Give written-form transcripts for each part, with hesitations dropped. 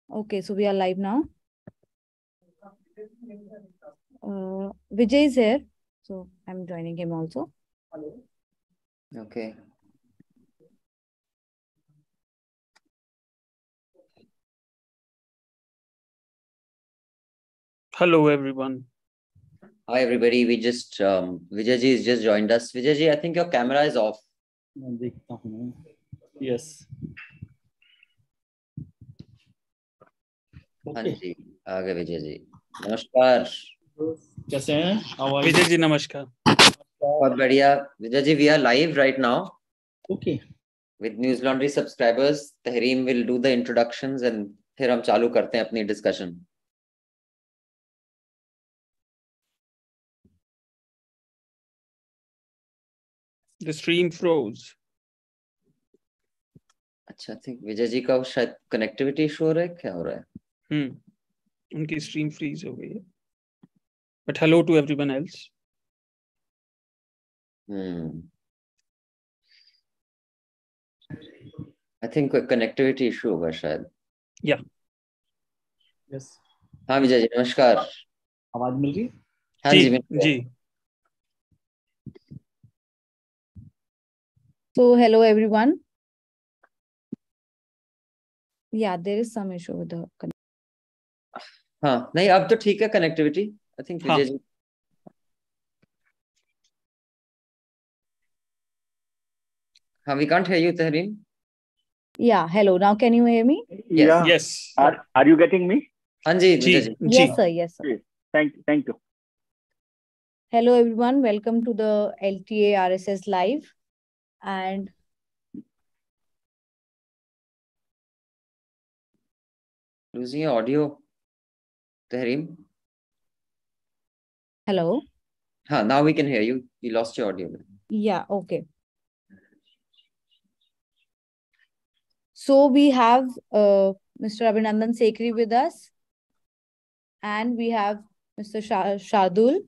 Okay, so we are live now. Vijay is here, so I'm joining him also. Okay. Hello, everyone. Hi, everybody. We just Vijay ji has just joined us. Vijay ji, I think your camera is off. Yes. हाँ जी, आ गए विजय जी। नमस्कार। कैसे हैं? विजय जी नमस्कार। बहुत बढ़िया Vijay ji, we are live right now. Okay. With News Laundry subscribers, Tahreem will do the introductions and फिर हम चालू करते हैं अपनी discussion. The stream froze. अच्छा, I think विजय जी का शायद connectivity issue हो रहा है, क्या हो रहा है? उनकी stream freeze हो गई है. But hello to everyone else. I think कोई connectivity issue होगा शायद. Yeah. Yes. हाँ विजय जी नमस्कार। आवाज मिल रही? हाँ जी जी। So hello everyone. Yeah, there is some issue with the connection. हाँ नहीं अब तो ठीक है connectivity. I think Vijay ji हाँ, we can't hear you Tahreem. Yeah, hello. Now can you hear me? Yes. Yes. Are you getting me? हाँ जी Vijay ji. Yes sir, yes sir. Thank you. Hello everyone, welcome to the LTA RSS live. And losing your audio Tahreem. hello. Now we can hear you. You lost your audio. Yeah, okay. So we have Mr. Abhinandan Sekhri with us, and we have Mr. Shardul.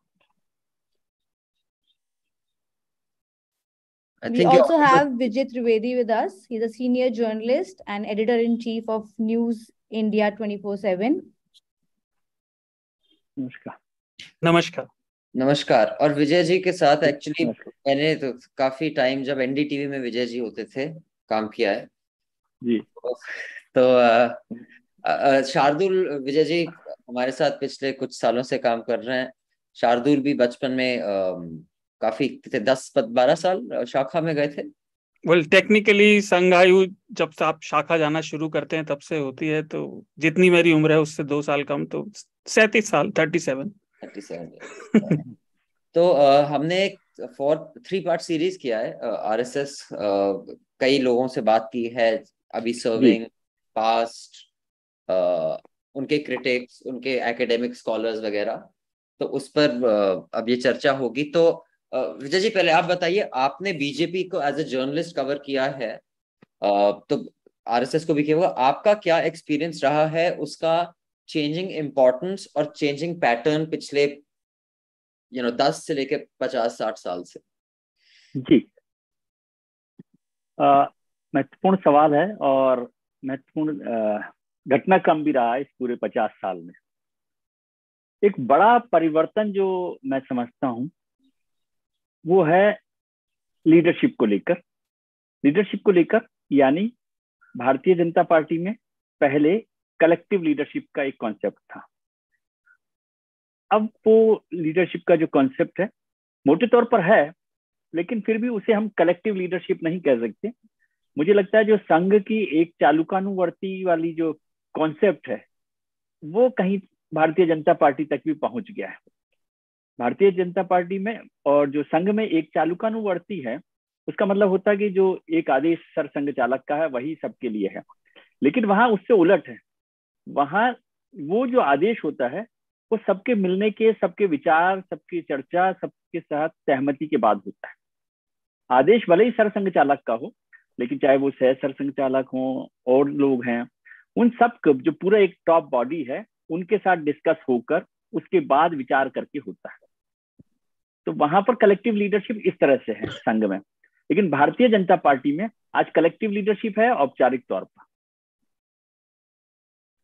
We also have Vijay Trivedi with us. He's a senior journalist and editor-in-chief of News India 24/7. नमस्कार। नमस्कार। और विजय जी के साथ actually मैंने तो काफी time जब NDTV में विजय जी होते थे काम किया है जी। तो शार्दुल विजय जी हमारे साथ पिछले कुछ सालों से काम कर रहे हैं। शार्दुल भी बचपन में काफी 10-12 साल शाखा में गए थे। Well, technically संघायु जब से आप शाखा जाना शुरू करते हैं तब से होती है, तो जितनी मेरी उम्र है उससे 2 साल कम, तो 37 साल 37। तो हमने एक 3 पार्ट सीरीज किया है आरएसएस। कई लोगों से बात की है अभी सर्विंग पास्ट, उनके क्रिटिक्स, उनके एकेडमिक स्कॉलर्स वगैरह, तो उस पर अब ये चर्चा होगी। तो विजय जी पहले आप बताइए, आपने बीजेपी को एज ए जर्नलिस्ट कवर किया है, तो आरएसएस को भी किया होगा, आपका क्या एक्सपीरियंस रहा है उसका चेंजिंग इम्पोर्टेंस और चेंजिंग पैटर्न पिछले 10 से लेके 50-60 साल से? जी, महत्वपूर्ण सवाल है और महत्वपूर्ण घटनाक्रम भी रहा है इस पूरे 50 साल में। एक बड़ा परिवर्तन जो मैं समझता हूं वो है लीडरशिप को लेकर, यानी भारतीय जनता पार्टी में पहले कलेक्टिव लीडरशिप का एक कॉन्सेप्ट था। अब वो लीडरशिप का जो कॉन्सेप्ट है मोटे तौर पर है, लेकिन फिर भी उसे हम कलेक्टिव लीडरशिप नहीं कह सकते। मुझे लगता है जो संघ की एक चालुकानुवर्ती वाली जो कॉन्सेप्ट है वो कहीं भारतीय जनता पार्टी तक भी पहुंच गया है। भारतीय जनता पार्टी में और जो संघ में एक चालुकानुवर्ती है, उसका मतलब होता है कि जो एक आदेश सरसंघ चालक का है वही सबके लिए है, लेकिन वहां उससे उलट है। वहां वो जो आदेश होता है वो सबके मिलने के, सबके विचार, सबकी चर्चा, सबके साथ सहमति के बाद होता है। आदेश भले ही सरसंघ चालक का हो, लेकिन चाहे वो सह सरसंघ चालक हो और लोग हैं, उन सब जो पूरा एक टॉप बॉडी है उनके साथ डिस्कस होकर उसके बाद विचार करके होता है। तो वहां पर कलेक्टिव लीडरशिप इस तरह से है संघ में, लेकिन भारतीय जनता पार्टी में आज कलेक्टिव लीडरशिप है औपचारिक तौर पर।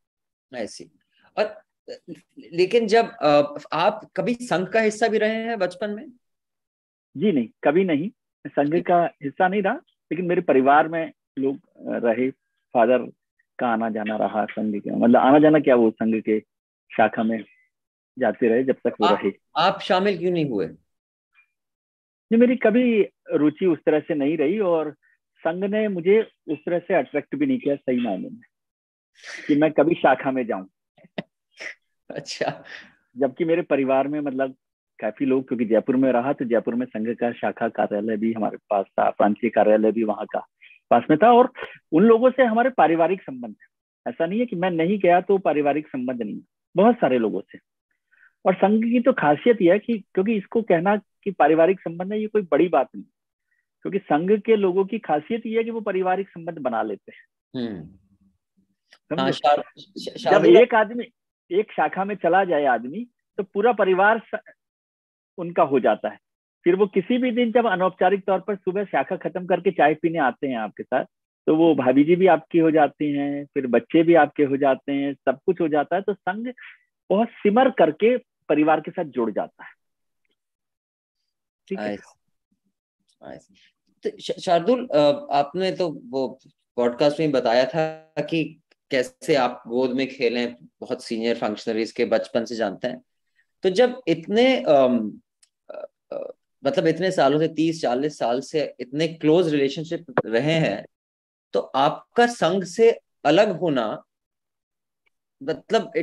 ऐसी। और लेकिन जब आप कभी संघ का हिस्सा भी रहे हैं बचपन में? जी नहीं, कभी नहीं, संघ का हिस्सा नहीं रहा, लेकिन मेरे परिवार में लोग रहे। फादर का आना जाना रहा संघ के, मतलब आना जाना क्या, वो संघ के शाखा में जाते रहे जब तक वो रहे। आप शामिल क्यों नहीं हुए? नहीं, मेरी कभी रुचि उस तरह से नहीं रही, और संघ ने मुझे उस तरह से अट्रैक्ट भी नहीं किया सही मायने में कि मैं कभी शाखा में जाऊं। अच्छा। जबकि मेरे परिवार में मतलब काफी लोग, क्योंकि जयपुर में रहा तो जयपुर में संघ का शाखा कार्यालय भी हमारे पास था, प्रांतीय कार्यालय भी वहाँ का पास में था, और उन लोगों से हमारे पारिवारिक संबंध है। ऐसा नहीं है कि मैं नहीं गया तो पारिवारिक संबंध नहीं, बहुत सारे लोगों से। और संघ की तो खासियत यह है कि, क्योंकि इसको कहना कि पारिवारिक संबंध है, ये कोई बड़ी बात नहीं, क्योंकि संघ के लोगों की खासियत ये है कि वो पारिवारिक संबंध बना लेते हैं। हाँ, जब एक आदमी एक शाखा में चला जाए आदमी, तो पूरा परिवार उनका हो जाता है। फिर वो किसी भी दिन जब अनौपचारिक तौर पर सुबह शाखा खत्म करके चाय पीने आते हैं आपके साथ, तो वो भाभी जी भी आपकी हो जाती हैं, फिर बच्चे भी आपके हो जाते हैं, सब कुछ हो जाता है। तो संघ बहुत सिमर करके परिवार के साथ जुड़ जाता है। ठीक है। तो शार्दुल, आपने तो वो पॉडकास्ट में बताया था कि कैसे आप गोद में खेले, बहुत सीनियर फंक्शनरीज के बचपन से जानते हैं। तो जब इतने मतलब इतने सालों से 30-40 साल से इतने क्लोज रिलेशनशिप रहे हैं, तो आपका संघ से अलग होना, मतलब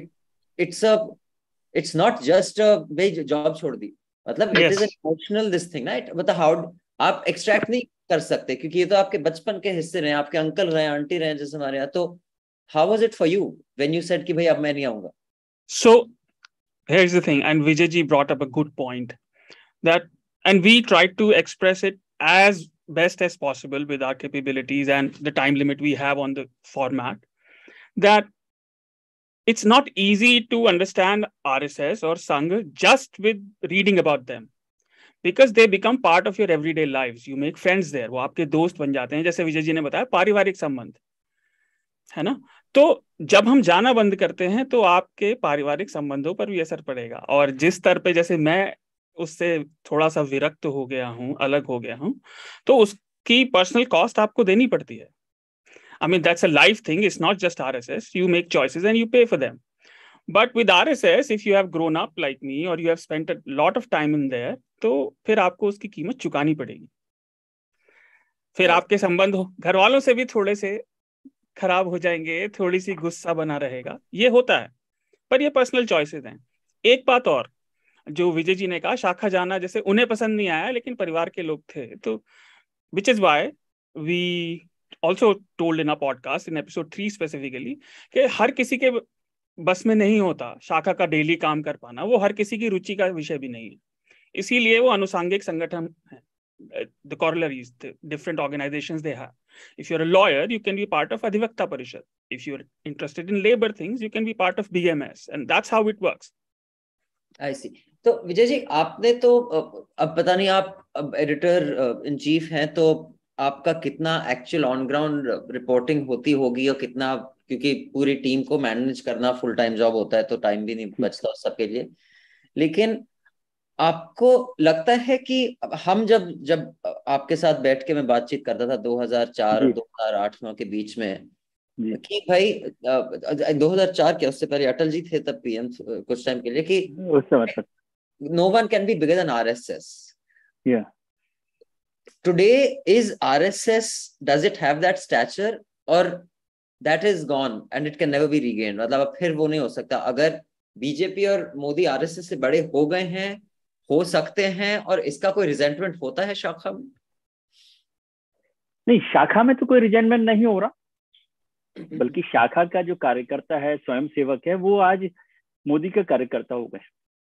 इट्स नॉट जस्ट भाई जॉब छोड़ दी, मतलब it is an emotional this thing ना। मतलब हाउ आप एक्सट्रैक्ट नहीं कर सकते, क्योंकि ये तो आपके बचपन के हिस्से रहे, आपके अंकल रहे, आंटी रहे जैसे हमारे यहाँ। तो how was it for you when you said कि भाई अब मैं नहीं आऊंगा? So here's the thing, and Vijay ji brought up a good point, that and we tried to express it as best as possible with our capabilities and the time limit we have on the format, that it's not easy to understand RSS or Sangh just with reading about them, because they become part of your everyday lives. You make friends there, वो आपके दोस्त बन जाते हैं, जैसे विजय जी ने बताया, पारिवारिक संबंध है ना। तो जब हम जाना बंद करते हैं तो आपके पारिवारिक संबंधों पर भी असर पड़ेगा, और जिस स्तर पे जैसे मैं उससे थोड़ा सा विरक्त हो गया हूँ, अलग हो गया हूँ, तो उसकी पर्सनल कॉस्ट आपको देनी पड़ती है। I mean, that's a life thing. It's not just RSS. You make choices and you pay for them. But with RSS, if you have grown up like me or you have spent a lot of time in there, तो फिर आपको उसकी कीमत चुकानी पड़ेगी। फिर आपके संबंध घर वालों से भी थोड़े से खराब हो जाएंगे, थोड़ी सी गुस्सा बना रहेगा, ये होता है, पर ये पर्सनल चॉइसेस हैं। एक बात और, जो विजय जी ने कहा शाखा जाना, जैसे उन्हें पसंद नहीं आया लेकिन परिवार के लोग थे, तो which is why we also told in a podcast in episode 3 specifically कि हर किसी के बस में नहीं होता शाखा का डेली काम कर पाना, वो हर किसी की रुचि का विषय भी नहीं है। इसीलिए वो अनुसांगिक संगठन है, the corollaries, the different organizations they have. If you're a lawyer, you can be part of Adhivakta Parishad. If you're interested in labor things, you can be part of BMS, and that's how it works. I see. तो विजय जी, आपने तो अब पता नहीं, आप अब editor in chief हैं, तो आपका कितना एक्चुअल ऑन ग्राउंड रिपोर्टिंग होती होगी, और कितना, क्योंकि पूरी टीम को मैनेज करना फुल टाइम जॉब होता है, तो टाइम भी नहीं बचता उस सबके लिए। लेकिन आपको लगता है कि हम जब जब आपके साथ बैठ के मैं बातचीत करता था 2004 और 2008 के बीच में, कि भाई 2004 क्या, उससे पहले अटल जी थे तब पीएम कुछ टाइम के लिए, कि no one can be bigger than RSS. Yeah. Today is RSS, does it have that stature, or that is gone and it can never be regained? मतलब अब फिर वो नहीं हो सकता। अगर बीजेपी और मोदी RSS से बड़े हो गए हैं, हो सकते हैं, और इसका कोई रिजेंटमेंट होता है शाखा में? नहीं, शाखा में तो कोई रिजेंटमेंट नहीं हो रहा, बल्कि शाखा का जो कार्यकर्ता है, स्वयं सेवक है, वो आज मोदी का कार्यकर्ता हो गए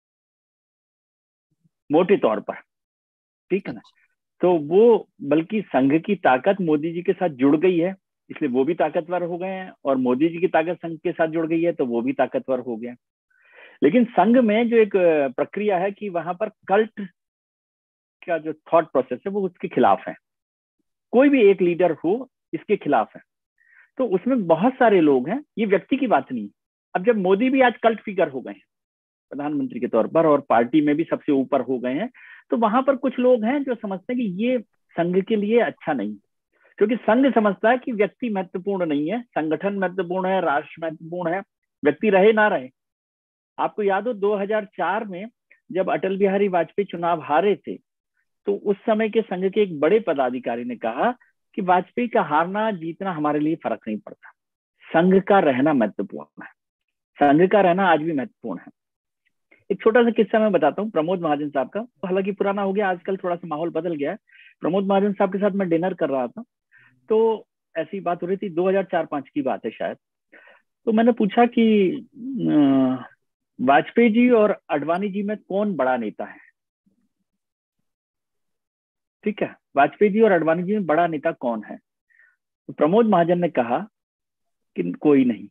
मोटे तौर पर। ठीक है ना। तो वो बल्कि संघ की ताकत मोदी जी के साथ जुड़ गई है, इसलिए वो भी ताकतवर हो गए हैं, और मोदी जी की ताकत संघ के साथ जुड़ गई है तो वो भी ताकतवर हो गए। लेकिन संघ में जो एक प्रक्रिया है कि वहां पर कल्ट का जो थॉट प्रोसेस है वो उसके खिलाफ है। कोई भी एक लीडर हो इसके खिलाफ है। तो उसमें बहुत सारे लोग हैं, ये व्यक्ति की बात नहीं, अब जब मोदी भी आज कल्ट फिगर हो गए हैं प्रधानमंत्री के तौर पर और पार्टी में भी सबसे ऊपर हो गए हैं, तो वहां पर कुछ लोग हैं जो समझते हैं कि ये संघ के लिए अच्छा नहीं, क्योंकि संघ समझता है कि व्यक्ति महत्वपूर्ण नहीं है, संगठन महत्वपूर्ण है, राष्ट्र महत्वपूर्ण है, व्यक्ति रहे ना रहे। आपको याद हो 2004 में जब अटल बिहारी वाजपेयी चुनाव हारे थे, तो उस समय के संघ के एक बड़े पदाधिकारी ने कहा कि वाजपेयी का हारना जीतना हमारे लिए फर्क नहीं पड़ता, संघ का रहना महत्वपूर्ण है, संघ का रहना आज भी महत्वपूर्ण है। एक छोटा सा किस्सा मैं बताता हूँ प्रमोद महाजन साहब का, हालांकि पुराना हो गया, आजकल थोड़ा सा माहौल बदल गया है। प्रमोद महाजन साहब के साथ मैं डिनर कर रहा था, तो ऐसी बात हो रही थी, 2004-05 की बात है शायद। तो मैंने पूछा कि वाजपेयी जी और अडवाणी जी में कौन बड़ा नेता है? ठीक है, वाजपेयी जी और अडवाणी जी में बड़ा नेता कौन है? तो प्रमोद महाजन ने कहा कि कोई नहीं।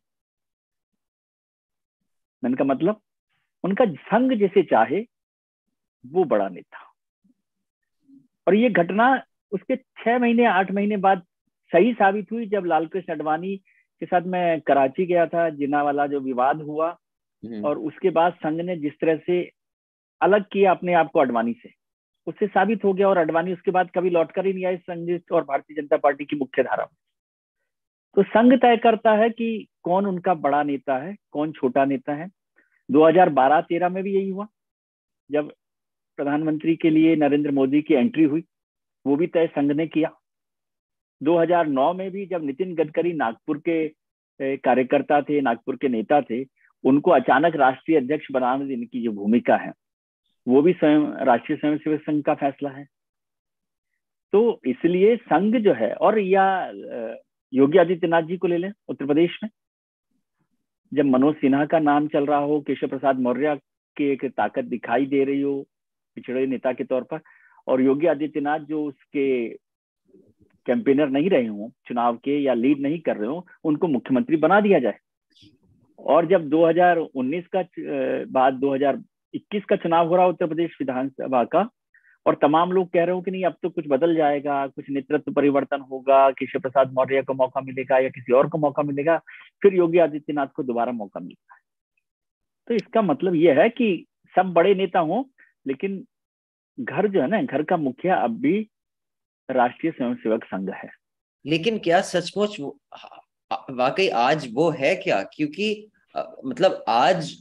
मैंने कहा मतलब? उनका संघ जैसे चाहे वो बड़ा नेता। और ये घटना उसके 6 महीने 8 महीने बाद सही साबित हुई, जब लालकृष्ण अडवाणी के साथ मैं कराची गया था, जिन्ना वाला जो विवाद हुआ, और उसके बाद संघ ने जिस तरह से अलग किया अपने आप को अडवाणी से, उससे साबित हो गया। और अडवाणी उसके बाद कभी लौटकर ही नहीं आए संघ और भारतीय जनता पार्टी की मुख्य धारा में। तो संघ तय करता है कि कौन उनका बड़ा नेता है, कौन छोटा नेता है। 2012-13 में भी यही हुआ, जब प्रधानमंत्री के लिए नरेंद्र मोदी की एंट्री हुई, वो भी तय संघ ने किया। 2009 में भी जब नितिन गडकरी नागपुर के कार्यकर्ता थे, नागपुर के नेता थे, उनको अचानक राष्ट्रीय अध्यक्ष बनाने देने की जो भूमिका है, वो भी स्वयं राष्ट्रीय स्वयंसेवक संघ का फैसला है। तो इसलिए संघ जो है, और या योगी आदित्यनाथ जी को ले लें उत्तर प्रदेश में, जब मनोज सिन्हा का नाम चल रहा हो, केशव प्रसाद मौर्य की एक ताकत दिखाई दे रही हो पिछड़े नेता के तौर पर, और योगी आदित्यनाथ जो उसके कैंपेनर नहीं रहे हों चुनाव के, या लीड नहीं कर रहे हो, उनको मुख्यमंत्री बना दिया जाए। और जब 2019 का बाद 2021 का चुनाव हो रहा उत्तर प्रदेश विधानसभा का, और तमाम लोग कह रहे हो कि नहीं अब तो कुछ बदल जाएगा, कुछ नेतृत्व परिवर्तन होगा, केशव प्रसाद मौर्य को मौका मिलेगा या किसी और को मौका मिलेगा, फिर योगी आदित्यनाथ को दोबारा मौका मिलता है। तो इसका मतलब यह है कि सब बड़े नेता हों, लेकिन घर जो है ना, घर का मुखिया अब भी राष्ट्रीय स्वयंसेवक संघ है। लेकिन क्या सचमुच वाकई आज वो है क्या? क्योंकि मतलब आज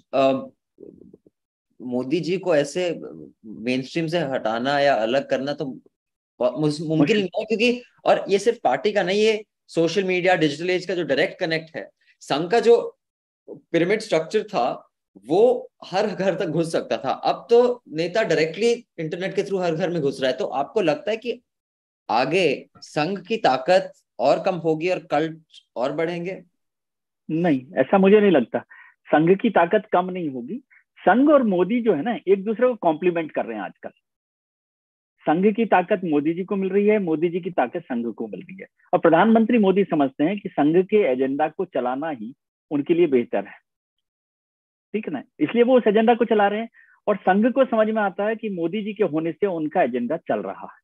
मोदी जी को ऐसे मेन स्ट्रीम से हटाना या अलग करना तो मुमकिन नहीं है, क्योंकि और ये सिर्फ पार्टी का नहीं, ये सोशल मीडिया, डिजिटल एज का जो डायरेक्ट कनेक्ट है, संघ का जो पिरामिड स्ट्रक्चर था वो हर घर तक घुस सकता था, अब तो नेता डायरेक्टली इंटरनेट के थ्रू हर घर में घुस रहा है। तो आपको लगता है कि आगे संघ की ताकत और कम होगी और कल्ट और बढ़ेंगे? नहीं, ऐसा मुझे नहीं लगता। संघ की ताकत कम नहीं होगी। संघ और मोदी जो है ना, एक दूसरे को कॉम्प्लीमेंट कर रहे हैं आजकल। संघ की ताकत मोदी जी को मिल रही है, मोदी जी की ताकत संघ को मिल रही है। और प्रधानमंत्री मोदी समझते हैं कि संघ के एजेंडा को चलाना ही उनके लिए बेहतर है, ठीक है ना, इसलिए वो उस एजेंडा को चला रहे हैं। और संघ को समझ में आता है कि मोदी जी के होने से उनका एजेंडा चल रहा है।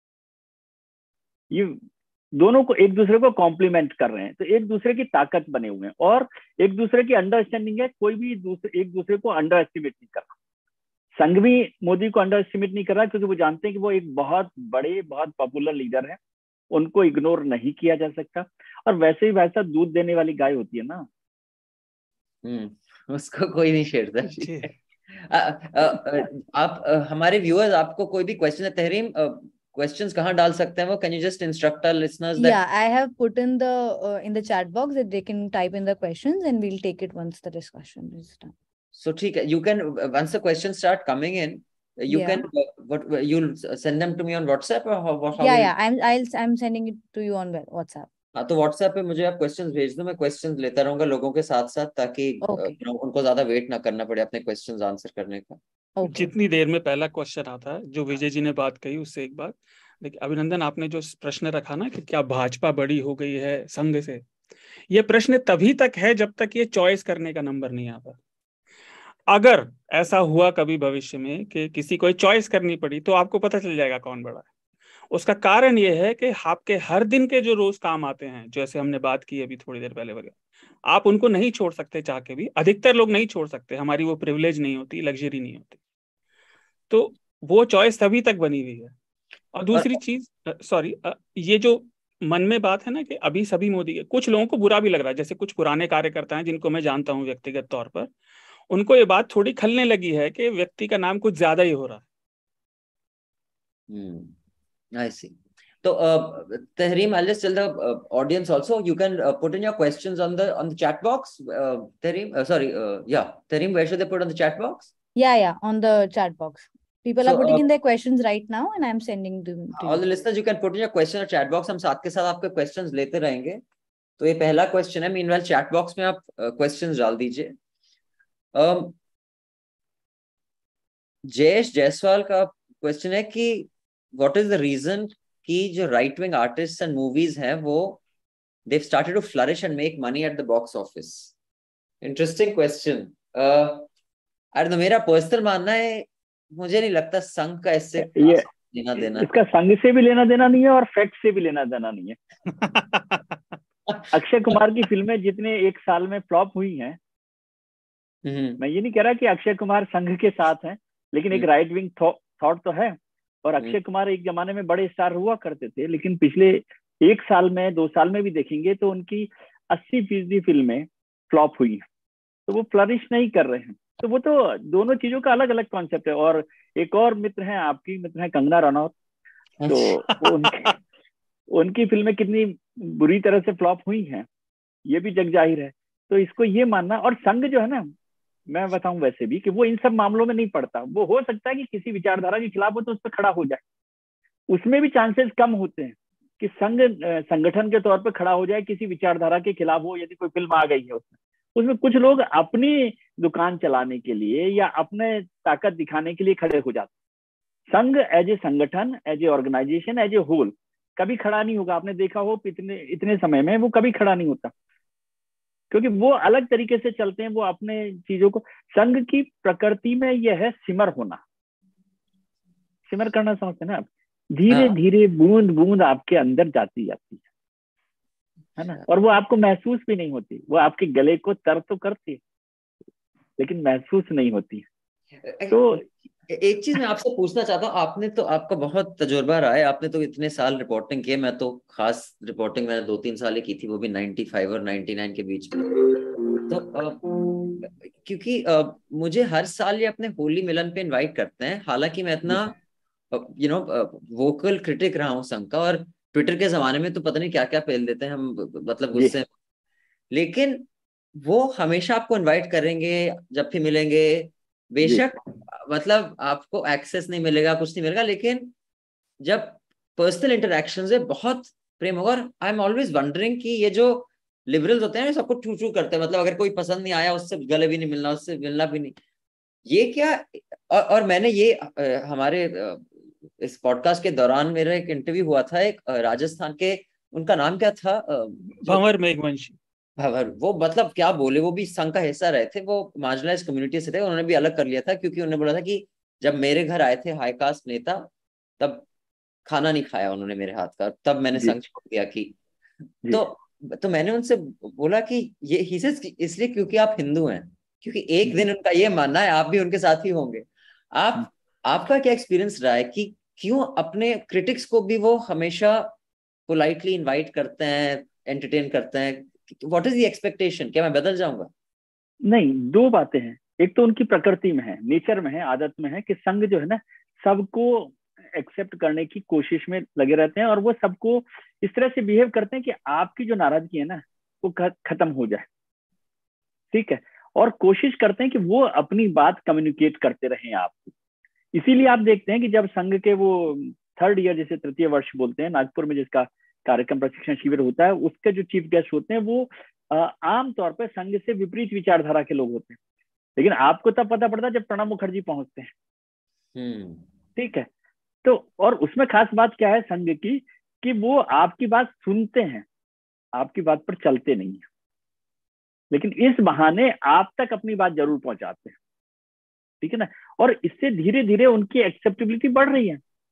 ये दोनों को एक दूसरे को कॉम्प्लीमेंट कर रहे हैं, तो एक दूसरे की ताकत बने हुए हैं और एक दूसरे की अंडरस्टैंडिंग है। कोई भी एक दूसरे को अंडर एस्टिमेट नहीं कर रहा। संघ भी मोदी को अंडर एस्टिमेट नहीं कर रहा, क्योंकि वो जानते हैं कि वो एक बहुत बड़े, बहुत पॉपुलर लीडर है, उनको इग्नोर नहीं किया जा सकता। और वैसे ही वैसा दूध देने वाली गाय होती है ना, उसको कोई नहीं छेड़ता। आप हमारे व्यूअर्स, आपको कोई भी क्वेश्चन है तहरीम, questions कहाँ डाल सकते हैं वो? Can you just instruct our listeners that? Yeah, I have put in the chat box that they can type in the questions and we'll take it once the discussion is done. So ठीक है, you can once the questions start coming in, you can you'll send them to me on WhatsApp or how Yeah, I'm sending it to you on WhatsApp. हाँ, तो WhatsApp पे मुझे आप questions भेज दो, मैं क्वेश्चंस लेता रहूंगा लोगों के साथ साथ, ताकि उनको ज्यादा वेट ना करना पड़े अपने क्वेश्चंस आंसर करने का। जितनी देर में पहला क्वेश्चन आता है, जो विजय जी ने बात कही उससे एक बात देखिए, अभिनंदन, आपने जो प्रश्न रखा ना कि क्या भाजपा बड़ी हो गई है संघ से, ये प्रश्न तभी तक है जब तक ये चॉइस करने का नंबर नहीं आता। अगर ऐसा हुआ कभी भविष्य में कि किसी को चॉइस करनी पड़ी, तो आपको पता चल जाएगा कौन बड़ा है। उसका कारण ये है कि आपके हर दिन के जो रोज काम आते हैं, जैसे हमने बात की अभी थोड़ी देर पहले वगैरह, आप उनको नहीं छोड़ सकते चाह के भी, अधिकतर लोग नहीं छोड़ सकते, हमारी वो प्रिविलेज नहीं होती, लग्जरी नहीं होती। तो वो चॉइस तभी तक बनी हुई है। और और दूसरी चीज, सॉरी, ये जो मन में बात है ना कि अभी सभी मोदी के, कुछ लोगों को बुरा भी लग रहा है, जैसे कुछ पुराने कार्यकर्ता हैं जिनको मैं जानता हूं व्यक्तिगत तौर पर, उनको ये बात थोड़ी खलने लगी है कि व्यक्ति का नाम कुछ ज्यादा ही हो रहा है। I see. So, Tehreem, I'll just tell the audience also. You can put in your questions on the chat box. Tehreem, Tehreem, where should they put on the chat box? Yeah, on the chat box. People So, are putting in their questions right now, and I'm sending them to all you. the listeners, you can put in your question or chat box. हम साथ के साथ आपके questions लेते रहेंगे. तो ये पहला question है. Meanwhile, chat box में आप questions डाल दीजिए. जयेश जायसवाल का क्वेश्चन है कि व्हाट इज द रीजन कि जो right wing artist and movies हैं वो they started to flourish and make money at the box office. Interesting question. अरे मेरा पर्सनल मानना है, मुझे नहीं लगता संघ का इससे ये लेना देना, इसका संघ से भी लेना देना नहीं है और फैक्ट से भी लेना देना नहीं है. अक्षय कुमार की फिल्में जितने एक साल में फ्लॉप हुई हैं, मैं ये नहीं कह रहा कि अक्षय कुमार संघ के साथ हैं, लेकिन एक राइट विंग थॉट तो है. और अक्षय कुमार एक जमाने में बड़े स्टार हुआ करते थे, लेकिन पिछले एक साल में 2 साल में भी देखेंगे तो उनकी 80% फिल्में फ्लॉप हुई, तो वो फ्लरिश नहीं कर रहे हैं. तो वो तो दोनों चीजों का अलग अलग कॉन्सेप्ट है. और एक और मित्र है, आपकी मित्र है कंगना रनौत, तो उनकी फिल्में कितनी बुरी तरह से फ्लॉप हुई हैं ये भी जग जाहिर है. तो इसको ये मानना, और संघ जो है ना, मैं बताऊं वैसे भी कि वो इन सब मामलों में नहीं पड़ता. वो हो सकता है कि किसी विचारधारा के खिलाफ हो तो उस पर खड़ा हो जाए, उसमें भी चांसेस कम होते हैं कि संघ संगठन के तौर पर खड़ा हो जाए किसी विचारधारा के खिलाफ हो. यदि कोई फिल्म आ गई है उसमें कुछ लोग अपनी दुकान चलाने के लिए या अपने ताकत दिखाने के लिए खड़े हो जाते. संघ एज ए संगठन, as a organization, as a whole कभी खड़ा नहीं होगा. आपने देखा हो इतने समय में वो कभी खड़ा नहीं होता, क्योंकि वो अलग तरीके से चलते हैं. वो अपने चीजों को, संघ की प्रकृति में यह है सिमर होना, सिमर करना समझते हैं ना आप, धीरे धीरे बूंद बूंद आपके अंदर जाती है ना. और वो आपको महसूस भी नहीं होती. वो आपके गले को तर तो करती है लेकिन महसूस नहीं होती. तो एक चीज मैं आपसे पूछना चाहता हूँ, आपने तो, आपका बहुत तजुर्बा रहा है, आपने तो इतने साल रिपोर्टिंग की है. मैं तो खास रिपोर्टिंग मैंने 2-3 साल ही की थी, वो भी 95 और 99 के बीच में. तो क्योंकि मुझे हर साल ये अपने होली मिलन पे इनवाइट करते हैं, हालांकि मैं इतना वोकल क्रिटिक रहा हूँ संघ का, और ट्विटर के जमाने में तो पता नहीं क्या क्या पेल देते हैं हम, मतलब गुस्से. लेकिन वो हमेशा आपको इनवाइट करेंगे जब भी मिलेंगे. बेशक मतलब आपको एक्सेस नहीं मिलेगा, कुछ नहीं मिलेगा, लेकिन जब पर्सनल इंटरेक्शन है बहुत प्रेम होगा. और आई एम ऑलवेज वंडरिंग कि ये जो लिबरल्स होते हैं सबको छू छू करते हैं, मतलब अगर कोई पसंद नहीं आया उससे गले भी नहीं मिलना, उससे मिलना भी नहीं, ये क्या. और मैंने ये हमारे इस पॉडकास्ट के दौरान मेरा एक इंटरव्यू हुआ था, एक राजस्थान के, उनका नाम क्या था, भंवर मेघवंशी. भंवर. वो मतलब क्या बोले, वो भी संघ का हिस्सा रहे थे, वो मार्जिनलाइज्ड कम्युनिटी से थे. उन्होंने भी अलग कर लिया था क्योंकि उन्होंने बोला था कि जब मेरे घर आए थे हाई कास्ट नेता, तब खाना नहीं खाया उन्होंने मेरे हाथ का, तब मैंने संघ छोड़ दिया. कि तो मैंने उनसे बोला कि ये इसलिए क्योंकि आप हिंदू हैं, क्योंकि एक दिन उनका ये मानना है आप भी उनके साथ ही होंगे. आपका क्या एक्सपीरियंस रहा है कि क्यों अपने क्रिटिक्स को भी वो हमेशा पोलाइटली इनवाइट करते हैं, एंटरटेन करते हैं? What is the expectation? क्या मैं बदल जाऊंगा? नहीं, 2 बातें हैं. एक तो उनकी प्रकृति में है, नेचर में है, आदत में है कि संघ जो है ना सबको एक्सेप्ट करने की कोशिश में लगे रहते हैं, और वो सबको इस तरह से बिहेव करते हैं कि आपकी जो नाराजगी है ना वो खत्म हो जाए. ठीक है. और कोशिश करते हैं कि वो अपनी बात कम्युनिकेट करते रहें आपको. इसीलिए आप देखते हैं कि जब संघ के वो 3rd ईयर, जैसे तृतीय वर्ष बोलते हैं, नागपुर में जिसका कार्यक्रम प्रशिक्षण शिविर होता है, उसके जो चीफ गेस्ट होते हैं वो आमतौर पर संघ से विपरीत विचारधारा के लोग होते हैं. लेकिन आपको तब पता पड़ता है जब प्रणब मुखर्जी पहुंचते हैं. ठीक है. तो और उसमें खास बात क्या है संघ की, कि वो आपकी बात सुनते हैं, आपकी बात पर चलते नहीं है, लेकिन इस बहाने आप तक अपनी बात जरूर पहुंचाते हैं. ठीक है ना. और इससे धीरे धीरे उनकी एक्सेप्टेबिलिटी बढ़ रही है.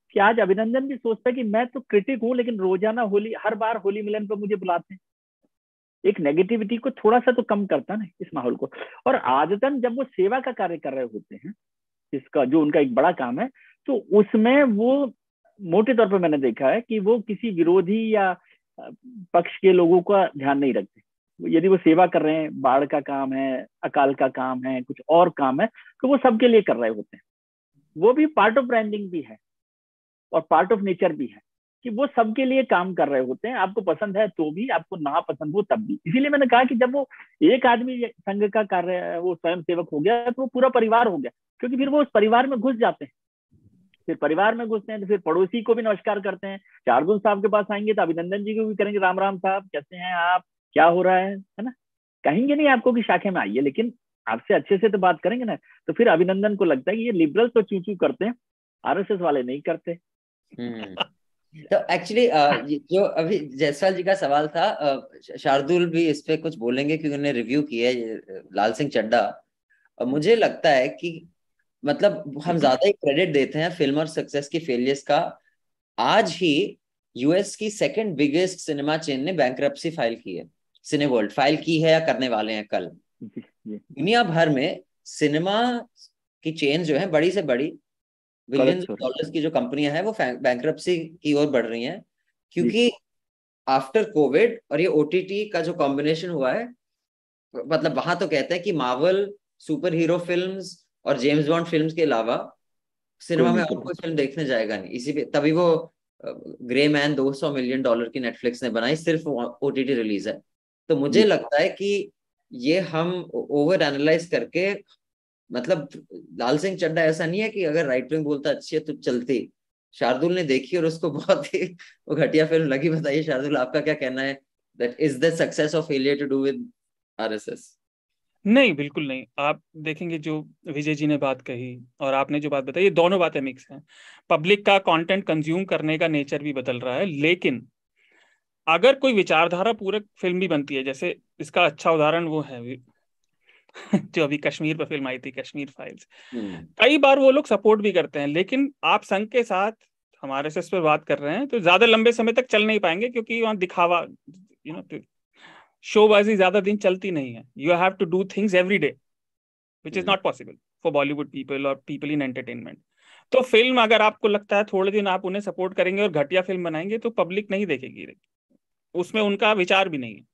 कि आज अभिनंदन भी सोचता है कि मैं तो क्रिटिक हूँ, लेकिन रोजाना होली, हर बार होली मिलन पर मुझे बुलाते हैं। एक नेगेटिविटी को थोड़ा सा तो कम करता ना इस माहौल को। और आदतन जब वो सेवा का कार्य कर रहे होते हैं, इसका जो उनका एक बड़ा काम है, तो उसमें वो मोटे तौर पर मैंने देखा है कि वो किसी विरोधी या पक्ष के लोगों का ध्यान नहीं रखते। यदि वो सेवा कर रहे हैं, बाढ़ का काम है, अकाल का काम है, कुछ और काम है, तो वो सबके लिए कर रहे होते हैं। वो भी पार्ट ऑफ ब्रांडिंग भी है और पार्ट ऑफ नेचर भी है कि वो सबके लिए काम कर रहे होते हैं। आपको पसंद है तो भी, आपको ना पसंद हो तब भी। इसीलिए मैंने कहा कि जब वो एक आदमी संघ का कार्य, वो स्वयं सेवक हो गया, तो वो पूरा परिवार हो गया, क्योंकि फिर वो उस परिवार में घुस जाते हैं। फिर परिवार में घुसते हैं तो फिर पड़ोसी को भी नमस्कार करते हैं। शार्दुल साहब के पास आएंगे तो अभिनंदन जी को भी करेंगे, राम राम साहब कैसे हैं आप, क्या हो रहा है ना। कहेंगे नहीं आपको कि शाखे में आइए, लेकिन आपसे अच्छे से तो बात करेंगे ना। तो फिर अभिनंदन को लगता है कि ये लिबरल तो चू चू करते हैं, आरएसएस वाले नहीं करते। तो एक्चुअली जो अभी जायसवाल जी का सवाल था, शार्दुल भी इस पे कुछ बोलेंगे क्योंकि उन्होंने रिव्यू किया है लाल सिंह चड्ढा। मुझे लगता है कि मतलब हम ज्यादा ही क्रेडिट देते हैं फिल्म और सक्सेस की फेलियर्स का। आज ही यूएस की सेकंड बिगेस्ट सिनेमा चेन ने बैंक्रप्सी फाइल की है, सिनेवर्ल्ड फाइल की है या करने वाले हैं कल। दुनिया भर में सिनेमा की चेन जो है, बड़ी से बड़ी बिलियंस डॉलर्स की जो कंपनियां हैं, वो बैंक्रप्सी की ओर बढ़ रही हैं, क्योंकि आफ्टर कोविड और ये ओटीटी का जो कॉम्बिनेशन हुआ है, मतलब वहां तो कहते हैं कि मार्वल सुपर हीरो फिल्म्स और जेम्स बॉन्ड फिल्म्स के अलावा सिनेमा में और कोई फिल्म देखने जाएगा नहीं। इसी पे तभी वो ग्रे मैन $200 मिलियन की नेटफ्लिक्स ने बनाई, सिर्फ ओटीटी रिलीज है। तो मुझे लगता है कि ये हम ओवर एनालाइज करके, मतलब लाल सिंह चड्ढा ऐसा नहीं है कि अगर राइट विंग बोलता अच्छी है तो चलती। शार्दुल ने देखी और उसको बहुत ही वो घटिया फिल्म लगी। बताइए शार्दुल, आपका क्या कहना है? That is the success of failure to do with RSS? नहीं, बिल्कुल नहीं। आप देखेंगे जो विजय जी ने बात कही और आपने जो बात बताई, ये दोनों बातें मिक्स हैं। पब्लिक का कंटेंट कंज्यूम करने का नेचर भी बदल रहा है, लेकिन अगर कोई विचारधारा पूरक फिल्म भी बनती है, जैसे इसका अच्छा उदाहरण वो है जो अभी कश्मीर पर फिल्म आई थी, कश्मीर फाइल्स। कई बार वो लोग सपोर्ट भी करते हैं, लेकिन आप संघ के साथ हमारे से इस पर बात कर रहे हैं तो ज्यादा लंबे समय तक चल नहीं पाएंगे, क्योंकि वहां दिखावा, शोबाजी ज्यादा दिन चलती नहीं है। You have to do things every day, which is not possible for Bollywood people और पीपल इन एंटरटेनमेंट। तो फिल्म अगर आपको लगता है थोड़े दिन आप उन्हें सपोर्ट करेंगे और घटिया फिल्म बनाएंगे, तो पब्लिक नहीं देखेगी, उसमें उनका विचार भी नहीं है।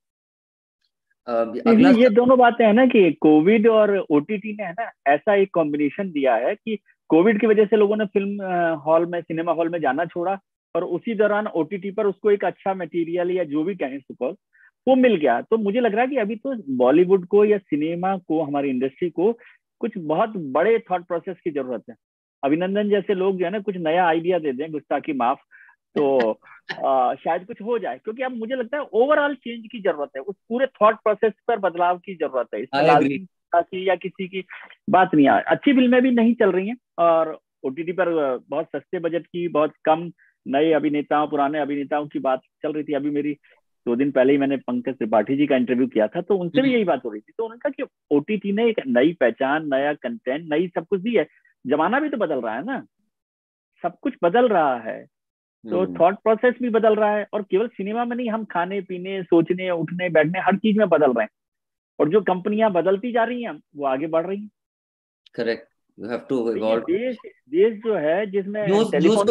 ये दोनों बातें हैं ना कि कोविड और ओटीटी ने, है ना, ऐसा एक कॉम्बिनेशन दिया है कि कोविड की वजह से लोगों ने फिल्म हॉल में, सिनेमा हॉल में जाना छोड़ा, और उसी दौरान ओटीटी पर उसको एक अच्छा मटेरियल या जो भी कहें सुपर वो मिल गया। तो मुझे लग रहा है कि अभी तो बॉलीवुड को या सिनेमा को, हमारी इंडस्ट्री को कुछ बहुत बड़े थॉट प्रोसेस की जरूरत है। अभिनंदन जैसे लोग जो है ना कुछ नया आइडिया दे दें, गुस्ताखी माफ, तो शायद कुछ हो जाए। क्योंकि अब मुझे लगता है ओवरऑल चेंज की जरूरत है, उस पूरे थॉट प्रोसेस पर बदलाव की जरूरत है। इसमें लाल सिंह की या किसी की बात नहीं है। अच्छी फिल्में भी नहीं चल रही हैं, और ओटीटी पर बहुत सस्ते बजट की, बहुत कम नए अभिनेताओं, पुराने अभिनेताओं की बात चल रही थी। अभी मेरी 2 दिन पहले ही मैंने पंकज त्रिपाठी जी का इंटरव्यू किया था, तो उनसे भी यही बात हो रही थी। तो उन्होंने कहा कि ओटीटी ने एक नई पहचान, नया कंटेंट, नई सब कुछ दी है। जमाना भी तो बदल रहा है ना, सब कुछ बदल रहा है, तो थॉट प्रोसेस भी बदल रहा है। और केवल सिनेमा में नहीं, हम खाने पीने, सोचने, उठने बैठने, हर चीज में बदल रहे हैं। और जो कंपनियां बदलती जा रही हैं वो आगे बढ़ रही हैं। Correct, you have to evolve. देश जो है जिसमें न्यूज़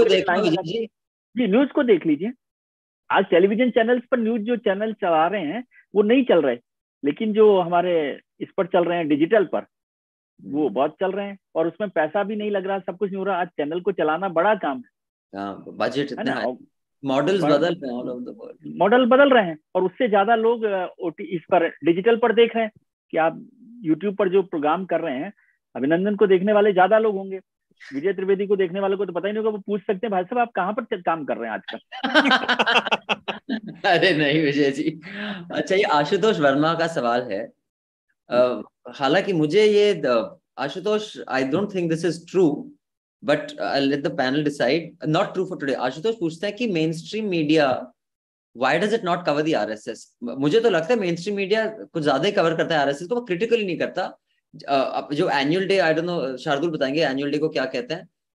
को देख लीजिए। आज टेलीविजन चैनल्स पर न्यूज जो चैनल चला रहे हैं वो नहीं चल रहे, लेकिन जो हमारे इस पर चल रहे हैं डिजिटल पर, वो बहुत चल रहे हैं, और उसमें पैसा भी नहीं लग रहा, सब कुछ नहीं हो रहा। आज चैनल को चलाना बड़ा काम है। बजट इतना है, मॉडल्स बदल रहे हैं, all over the world model बदल रहे हैं, और उससे ज्यादा लोग इस पर डिजिटल पर देख रहे हैं। कि आप यूट्यूब पर जो प्रोग्राम कर रहे हैं, अभिनंदन को देखने वाले ज्यादा लोग होंगे, विजय त्रिवेदी को देखने वाले को तो पता ही नहीं होगा। वो पूछ सकते हैं, भाई साहब आप कहाँ पर काम कर रहे हैं आजकल? अरे नहीं विजय जी। अच्छा, ये आशुतोष वर्मा का सवाल है। हालांकि मुझे ये Ashutosh, I don't think this is true, but I'll let the panel decide. Not true for today. Ashutosh पूछता है कि mainstream media, why does it not cover the RSS? मुझे तो लगता है मेन स्ट्रीम मीडिया कुछ ज्यादा ही कवर करता है आरएसएस को, वो क्रिटिकली नहीं करता। जो annual day, I don't know, Shardul बताएंगे एनुअल डे को क्या कहते हैं,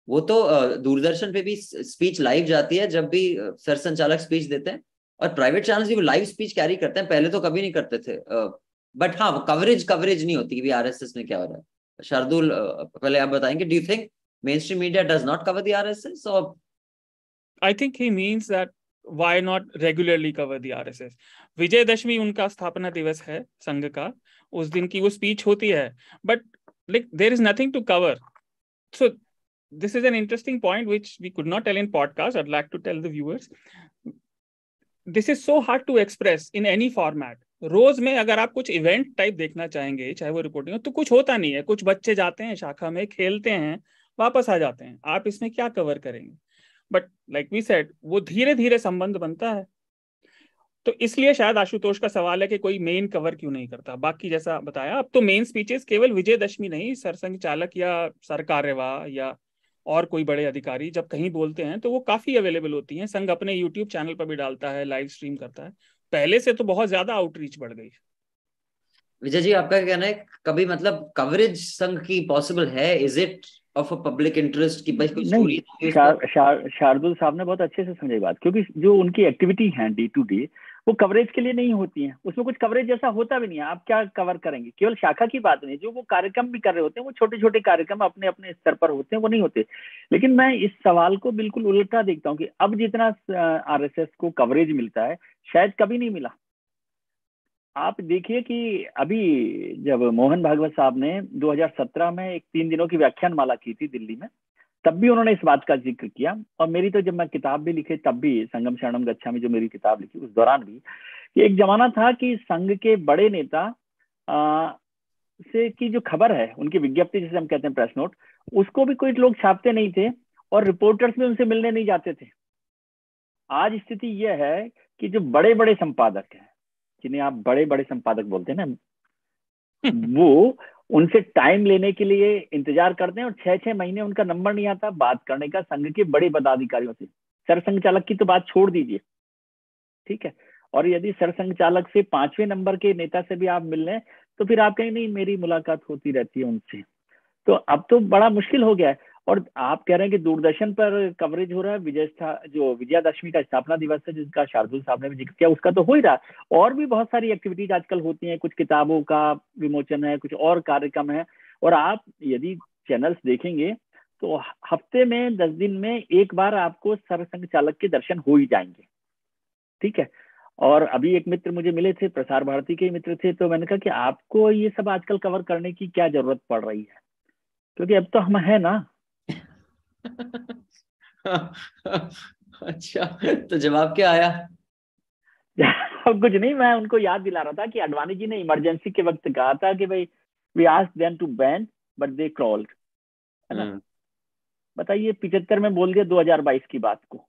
वो तो दूरदर्शन पे भी स्पीच लाइव जाती है जब भी सर संचालक स्पीच देते हैं, और प्राइवेट चैनल्स भी वो लाइव स्पीच कैरी करते हैं, पहले तो कभी नहीं करते थे। बट हाँ, वो कवरेज नहीं होती कि भी आरएसएस में क्या हो रहा है। शार्दुल, पहले आप बताएंगे, do you think mainstream media does not cover the RSS, or I think he means that why not regularly cover the RSS? Vijayadashami उनका स्थापना दिवस है संघ का, उस दिन की वो स्पीच होती है, but like there is nothing to cover. So this is an interesting point which we could not tell in podcast. I'd like to tell the viewers. This is so hard to express in any format. रोज में अगर आप कुछ event type देखना चाहेंगे, चाहे वो reporting हो, तो कुछ होता नहीं है। कुछ बच्चे जाते हैं शाखा में, खेलते हैं, वापस आ जाते हैं। आप इसमें क्या कवर करेंगे? बट लाइक वी सेड, वो धीरे धीरे संबंध बनता है। तो इसलिए शायद आशुतोष का सवाल है कि कोई मेन कवर क्यों नहीं करता। बाकी जैसा बताया, अब तो मेन स्पीचेस केवल विजयदशमी नहीं, सरसंघ चालक या सरकार्यवाह या और कोई बड़े अधिकारी जब कहीं बोलते हैं तो वो काफी अवेलेबल होती हैं। संघ अपने यूट्यूब चैनल पर भी डालता है, लाइव स्ट्रीम करता है। पहले से तो बहुत ज्यादा आउटरीच बढ़ गई। विजय जी, आपका क्या कहना है, कभी मतलब कवरेज संघ की पॉसिबल है? Is it of a public interest की भाई कोई स्टोरी? शार्दुल साहब ने बहुत अच्छे से समझी बात, क्योंकि जो उनकी एक्टिविटी है डे टू डे वो कवरेज के लिए नहीं होती हैं। उसमें कुछ कवरेज जैसा होता भी नहीं है। आप क्या कवर करेंगे? केवल शाखा की बात नहीं, जो वो कार्यक्रम भी कर रहे होते हैं वो छोटे छोटे कार्यक्रम अपने अपने स्तर पर होते हैं, वो नहीं होते। लेकिन मैं इस सवाल को बिल्कुल उल्टा देखता हूँ कि अब जितना आरएसएस को कवरेज मिलता है शायद कभी नहीं मिला। आप देखिए कि अभी जब मोहन भागवत साहब ने 2017 में एक 3 दिनों की व्याख्यान माला की थी दिल्ली में, तब भी उन्होंने इस बात का जिक्र किया। और मेरी तो जब मैं किताब भी लिखे तब भी, संगम शरणम गच्छामि जो मेरी किताब लिखी उस दौरान भी, कि एक जमाना था कि संघ के बड़े नेता से की जो खबर है, उनकी विज्ञप्ति जिसे हम कहते हैं प्रेस नोट, उसको भी कोई लोग छापते नहीं थे और रिपोर्टर्स भी उनसे मिलने नहीं जाते थे। आज स्थिति यह है कि जो बड़े बड़े संपादक हैं, जिन्हें आप बड़े बड़े संपादक बोलते हैं ना, वो उनसे टाइम लेने के लिए इंतजार करते हैं और 6-6 महीने उनका नंबर नहीं आता बात करने का संघ के बड़े पदाधिकारियों से। सरसंघ चालक की तो बात छोड़ दीजिए, ठीक है। और यदि सरसंघ चालक से 5वें नंबर के नेता से भी आप मिल लें तो फिर आप कहें नहीं मेरी मुलाकात होती रहती है उनसे। तो अब तो बड़ा मुश्किल हो गया है। और आप कह रहे हैं कि दूरदर्शन पर कवरेज हो रहा है, जो विजयादशमी का स्थापना दिवस है जिसका शार्दुल साहब ने भी जिक्र किया, उसका तो हो ही रहा। और भी बहुत सारी एक्टिविटीज आजकल होती हैं, कुछ किताबों का विमोचन है, कुछ और कार्यक्रम है। और आप यदि चैनल्स देखेंगे तो हफ्ते में 10 दिन में एक बार आपको सरसंघ चालक के दर्शन हो ही जाएंगे, ठीक है। और अभी एक मित्र मुझे मिले थे, प्रसार भारती के मित्र थे, तो मैंने कहा कि आपको ये सब आजकल कवर करने की क्या जरूरत पड़ रही है, क्योंकि अब तो हम है ना। अच्छा, तो जवाब क्या आया? कुछ नहीं, मैं उनको याद दिला रहा था कि अडवाणी जी ने इमरजेंसी के वक्त कहा था कि भाई we asked them to band but they crawled, है ना। बताइए 75 में बोल दिया 2022 की बात को।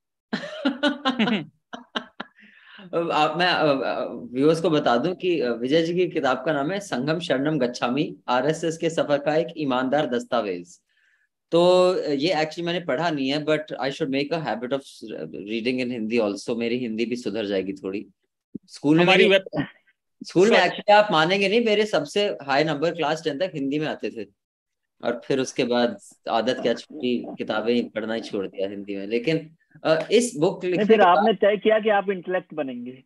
मैं व्यूअर्स को बता दूं कि विजय जी की किताब का नाम है संगम शरणम गच्छामि, आरएसएस के सफर का एक ईमानदार दस्तावेज। तो ये एक्चुअली मैंने पढ़ा नहीं है, but I should make a habit of reading in Hindi also. मेरी हिंदी भी सुधर जाएगी थोड़ी। स्कूल में एक्चुअली आप मानेंगे नहीं, मेरे सबसे हाई नंबर क्लास 10 तक हिंदी में आते थे, और फिर उसके बाद आदत क्या छुट्टी, किताबें पढ़ना ही छोड़ दिया हिंदी में। लेकिन इस बुक लिखने फिर आपने तय किया कि आप इंटेलेक्ट बनेंगे।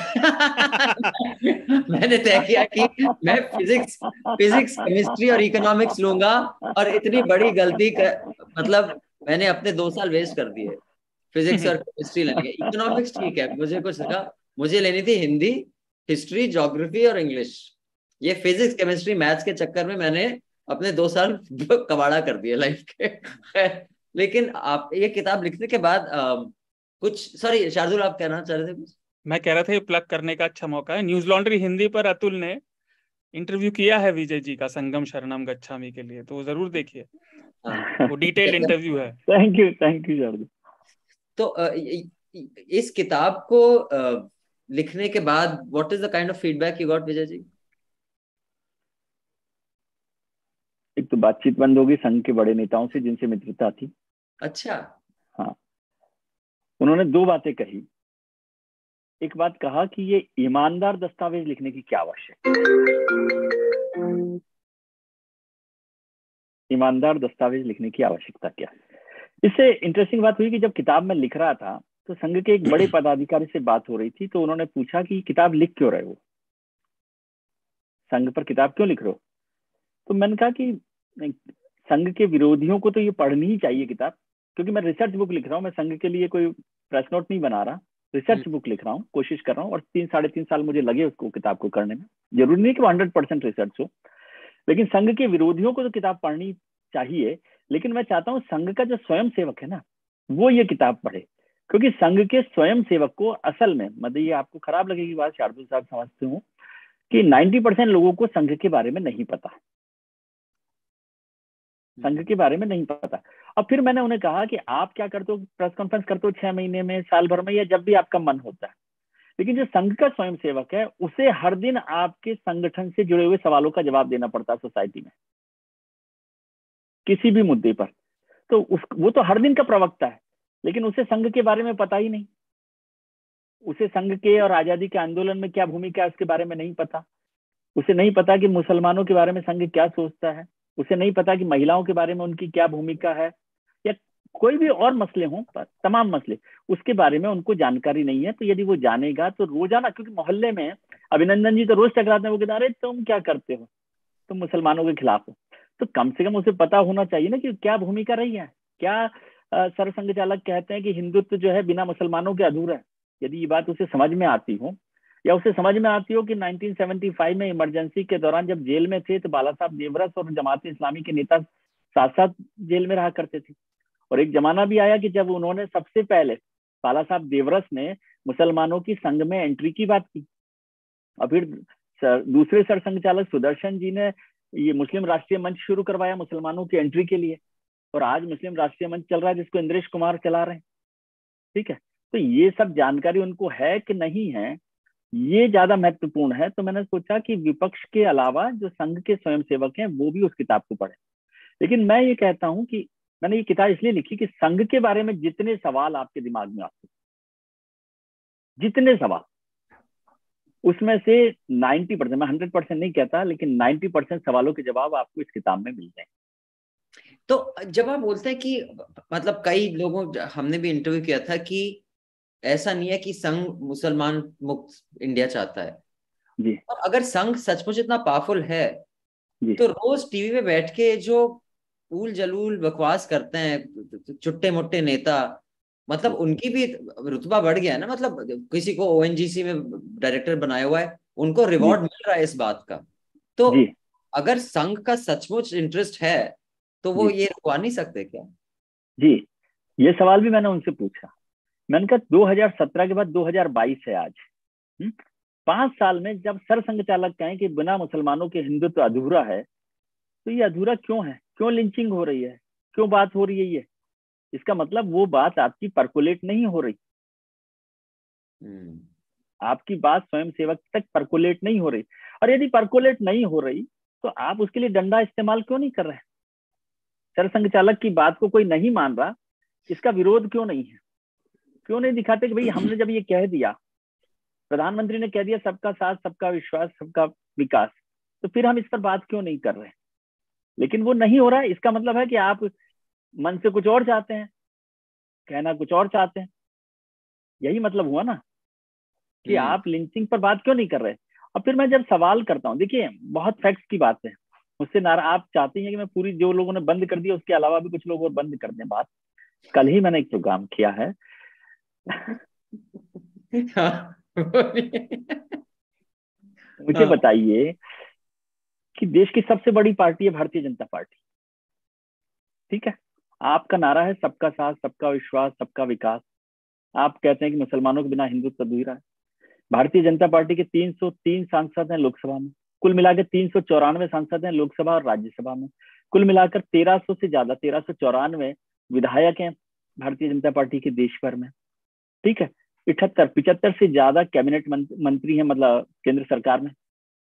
मैंने तय किया कि मैं फिजिक्स, केमिस्ट्री और इकोनॉमिक्स लूंगा, और इतनी बड़ी गलती मतलब मैंने अपने 2 साल वेस्ट कर दिए फिजिक्स और केमिस्ट्री लेने के। इकोनॉमिक्स ठीक है, मुझे कुछ लगा, मुझे लेनी थी हिंदी, हिस्ट्री, ज्योग्राफी और इंग्लिश। ये फिजिक्स, केमिस्ट्री, मैथ्स के चक्कर में मैंने अपने 2 साल कबाड़ा कर दिए लाइफ के। लेकिन आप ये किताब लिखने के बाद कुछ, सॉरी शार्दुल, आप कहना चाह रहे थे कुछ? मैं कह रहा था ये प्लग करने का अच्छा मौका है। न्यूज लॉन्ड्री हिंदी पर अतुल ने इंटरव्यू किया है विजय जी का संगम शरणम गच्छामि के लिए, तो वो जरूर देखिए, वो डिटेल्ड इंटरव्यू है। Thank you Shardul. तो इस किताब को लिखने के बाद what is the kind of feedback you got Vijay ji? एक तो बातचीत बंद होगी संघ के बड़े नेताओं से जिनसे मित्रता थी। अच्छा। हाँ, उन्होंने 2 बातें कही। एक बात कहा कि ये ईमानदार दस्तावेज लिखने की क्या आवश्यकता, ईमानदार दस्तावेज लिखने की आवश्यकता क्या है। इससे इंटरेस्टिंग बात हुई कि जब किताब में लिख रहा था तो संघ के एक बड़े पदाधिकारी से बात हो रही थी, तो उन्होंने पूछा कि किताब लिख क्यों रहे हो, संघ पर किताब क्यों लिख रहे हो। तो मैंने कहा कि संघ के विरोधियों को तो ये पढ़नी ही चाहिए किताब, क्योंकि मैं रिसर्च बुक लिख रहा हूँ, मैं संघ के लिए कोई प्रेस नोट नहीं बना रहा, रिसर्च बुक लिख रहा हूँ, कोशिश कर रहा हूँ, और 3-3.5 साल मुझे लगे उसको किताब को करने में। जरूरी नहीं कि वो 100% रिसर्च हो, लेकिन संघ के विरोधियों को तो किताब पढ़नी चाहिए। लेकिन मैं चाहता हूँ संघ का जो स्वयं सेवक है ना, वो ये किताब पढ़े, क्योंकि संघ के स्वयं सेवक को असल में, मतलब ये आपको खराब लगेगी बात, शार्दुल साहब समझते हो कि 90% लोगों को संघ के बारे में नहीं पता, संघ के बारे में नहीं पता। अब फिर मैंने उन्हें कहा कि आप क्या करते हो, प्रेस कॉन्फ्रेंस करते हो 6 महीने में, साल भर में, या जब भी आपका मन होता है, लेकिन जो संघ का स्वयं सेवक है उसे हर दिन आपके संगठन से जुड़े हुए सवालों का जवाब देना पड़ता है सोसाइटी में, किसी भी मुद्दे पर। तो वो तो हर दिन का प्रवक्ता है, लेकिन उसे संघ के बारे में पता ही नहीं, उसे संघ के और आजादी के आंदोलन में क्या भूमिका है उसके बारे में नहीं पता, उसे नहीं पता कि मुसलमानों के बारे में संघ क्या सोचता है, उसे नहीं पता कि महिलाओं के बारे में उनकी क्या भूमिका है, या कोई भी और मसले हों, तमाम मसले, उसके बारे में उनको जानकारी नहीं है। तो यदि वो जानेगा तो रोजाना, क्योंकि मोहल्ले में अभिनंदन जी तो रोज टकराते हैं, वो कहते हैं अरे तुम क्या करते हो, तुम मुसलमानों के खिलाफ हो, तो कम से कम उसे पता होना चाहिए ना कि क्या भूमिका रही है। क्या सरसंघ चालक कहते हैं कि हिंदुत्व जो है बिना मुसलमानों के अधूरा है, यदि ये बात उसे समझ में आती हो, या उसे समझ में आती हो कि 1975 में इमरजेंसी के दौरान जब जेल में थे तो बाला साहब देवरस और जमात इस्लामी के नेता साथ साथ जेल में रहा करते थे, और एक जमाना भी आया कि जब उन्होंने सबसे पहले, बाला साहब देवरस ने मुसलमानों की संघ में एंट्री की बात की, और फिर दूसरे सरसंघ चालक सुदर्शन जी ने ये मुस्लिम राष्ट्रीय मंच शुरू करवाया मुसलमानों की एंट्री के लिए, और आज मुस्लिम राष्ट्रीय मंच चल रहा है जिसको इंद्रेश कुमार चला रहे हैं। ठीक है, तो ये सब जानकारी उनको है कि नहीं है, ये ज्यादा महत्वपूर्ण है। तो मैंने सोचा कि विपक्ष के अलावा जो संघ के स्वयंसेवक हैं वो भी उस किताब को पढ़े। लेकिन मैं ये कहता हूं कि मैंने ये किताब इसलिए लिखी कि संघ के बारे में जितने सवाल आपके दिमाग में आते, जितने सवाल, उसमें से 90%, मैं 100% नहीं कहता, लेकिन 90% सवालों के जवाब आपको इस किताब में मिल जाएंगे। तो जब आप बोलते हैं कि मतलब कई लोगों, हमने भी इंटरव्यू किया था कि ऐसा नहीं है कि संघ मुसलमान मुक्त इंडिया चाहता है जी, और अगर संघ सचमुच इतना पावरफुल है जी, तो रोज टीवी पे बैठ के जो उल जलूल बकवास करते हैं चुट्टे मुट्टे नेता, मतलब उनकी भी रुतबा बढ़ गया है ना, मतलब किसी को ओएनजीसी में डायरेक्टर बनाया हुआ है, उनको रिवॉर्ड मिल रहा है इस बात का। तो जी, अगर संघ का सचमुच इंटरेस्ट है तो वो जी, ये रुकवा नहीं सकते क्या? जी, ये सवाल भी मैंने उनसे पूछा। मैंने कहा 2017 के बाद 2022 है आज, 5 साल में जब सरसंघ चालक कहें कि बिना मुसलमानों के हिंदुत्व अधूरा है, तो ये अधूरा क्यों है, क्यों लिंचिंग हो रही है, क्यों बात हो रही है ये, इसका मतलब वो बात आपकी परकोलेट नहीं हो रही, आपकी बात स्वयं सेवक तक परकोलेट नहीं हो रही। और यदि परकोलेट नहीं हो रही तो आप उसके लिए डंडा इस्तेमाल क्यों नहीं कर रहे? सरसंघ चालक की बात को कोई नहीं मान रहा, इसका विरोध क्यों नहीं है? क्यों नहीं दिखाते कि भाई हमने जब ये कह दिया, प्रधानमंत्री ने कह दिया सबका साथ सबका विश्वास सबका विकास, तो फिर हम इस पर बात क्यों नहीं कर रहे? लेकिन वो नहीं हो रहा है, इसका मतलब है कि आप मन से कुछ और चाहते हैं, कहना कुछ और चाहते हैं। यही मतलब हुआ ना कि आप लिंचिंग पर बात क्यों नहीं कर रहे। और फिर मैं जब सवाल करता हूँ, देखिए बहुत फैक्ट्स की बात है, मुझसे नारा आप चाहती हैं कि मैं पूरी, जो लोगों ने बंद कर दिया उसके अलावा भी कुछ लोग और बंद कर दें बात। कल ही मैंने एक प्रोग्राम किया है मुझे बताइए कि देश की सबसे बड़ी पार्टी है भारतीय जनता पार्टी, ठीक है, आपका नारा है सबका साथ सबका विश्वास सबका विकास, आप कहते हैं कि मुसलमानों के बिना हिंदुत्व अधूरा है। भारतीय जनता पार्टी के 303 सांसद हैं लोकसभा में, कुल मिलाकर 394 सांसद हैं लोकसभा और राज्यसभा में, कुल मिलाकर 1300 से ज्यादा 1394 विधायक हैं भारतीय जनता पार्टी के देश भर में, ठीक है, 75 से ज्यादा कैबिनेट मंत्री हैं, मतलब केंद्र सरकार में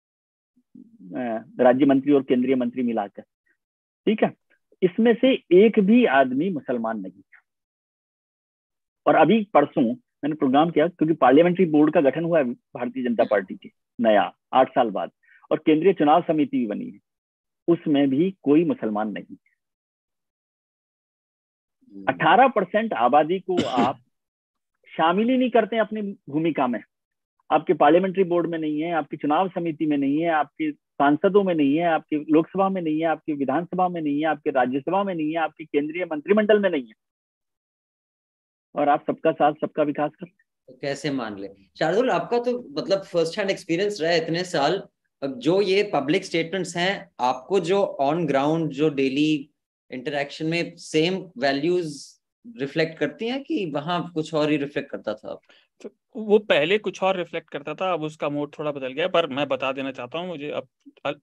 राज्य मंत्री और केंद्रीय मंत्री मिलाकर, ठीक है, इसमें से एक भी आदमी मुसलमान नहीं है। और अभी परसों मैंने प्रोग्राम किया, क्योंकि पार्लियामेंट्री बोर्ड का गठन हुआ है भारतीय जनता पार्टी के नया 8 साल बाद, और केंद्रीय चुनाव समिति भी बनी है, उसमें भी कोई मुसलमान नहीं है। 18% आबादी को आप शामिल ही नहीं करते हैं अपनी भूमिका में। आपके पार्लियामेंट्री बोर्ड में नहीं है, आपकी चुनाव समिति में नहीं है, आपके सांसदों में नहीं है, आपकी लोकसभा में नहीं है, आपकी विधानसभा में नहीं है, आपके राज्यसभा में नहीं है, आपकी केंद्रीय मंत्रिमंडल में नहीं है, और आप सबका साथ सबका विकास कर तो कैसे मान ले। शार्दुल, आपका तो मतलब फर्स्ट हैंड एक्सपीरियंस रहा है इतने साल। अब जो ये पब्लिक स्टेटमेंट्स हैं, आपको जो ऑन ग्राउंड जो डेली इंटरेक्शन में सेम वैल्यूज रिफ्लेक्ट करती हैं कि वहां कुछ और ही रिफ्लेक्ट करता था? तो वो पहले कुछ और रिफ्लेक्ट करता था, अब उसका मोड थोड़ा बदल गया। पर मैं बता देना चाहता हूँ, मुझे अब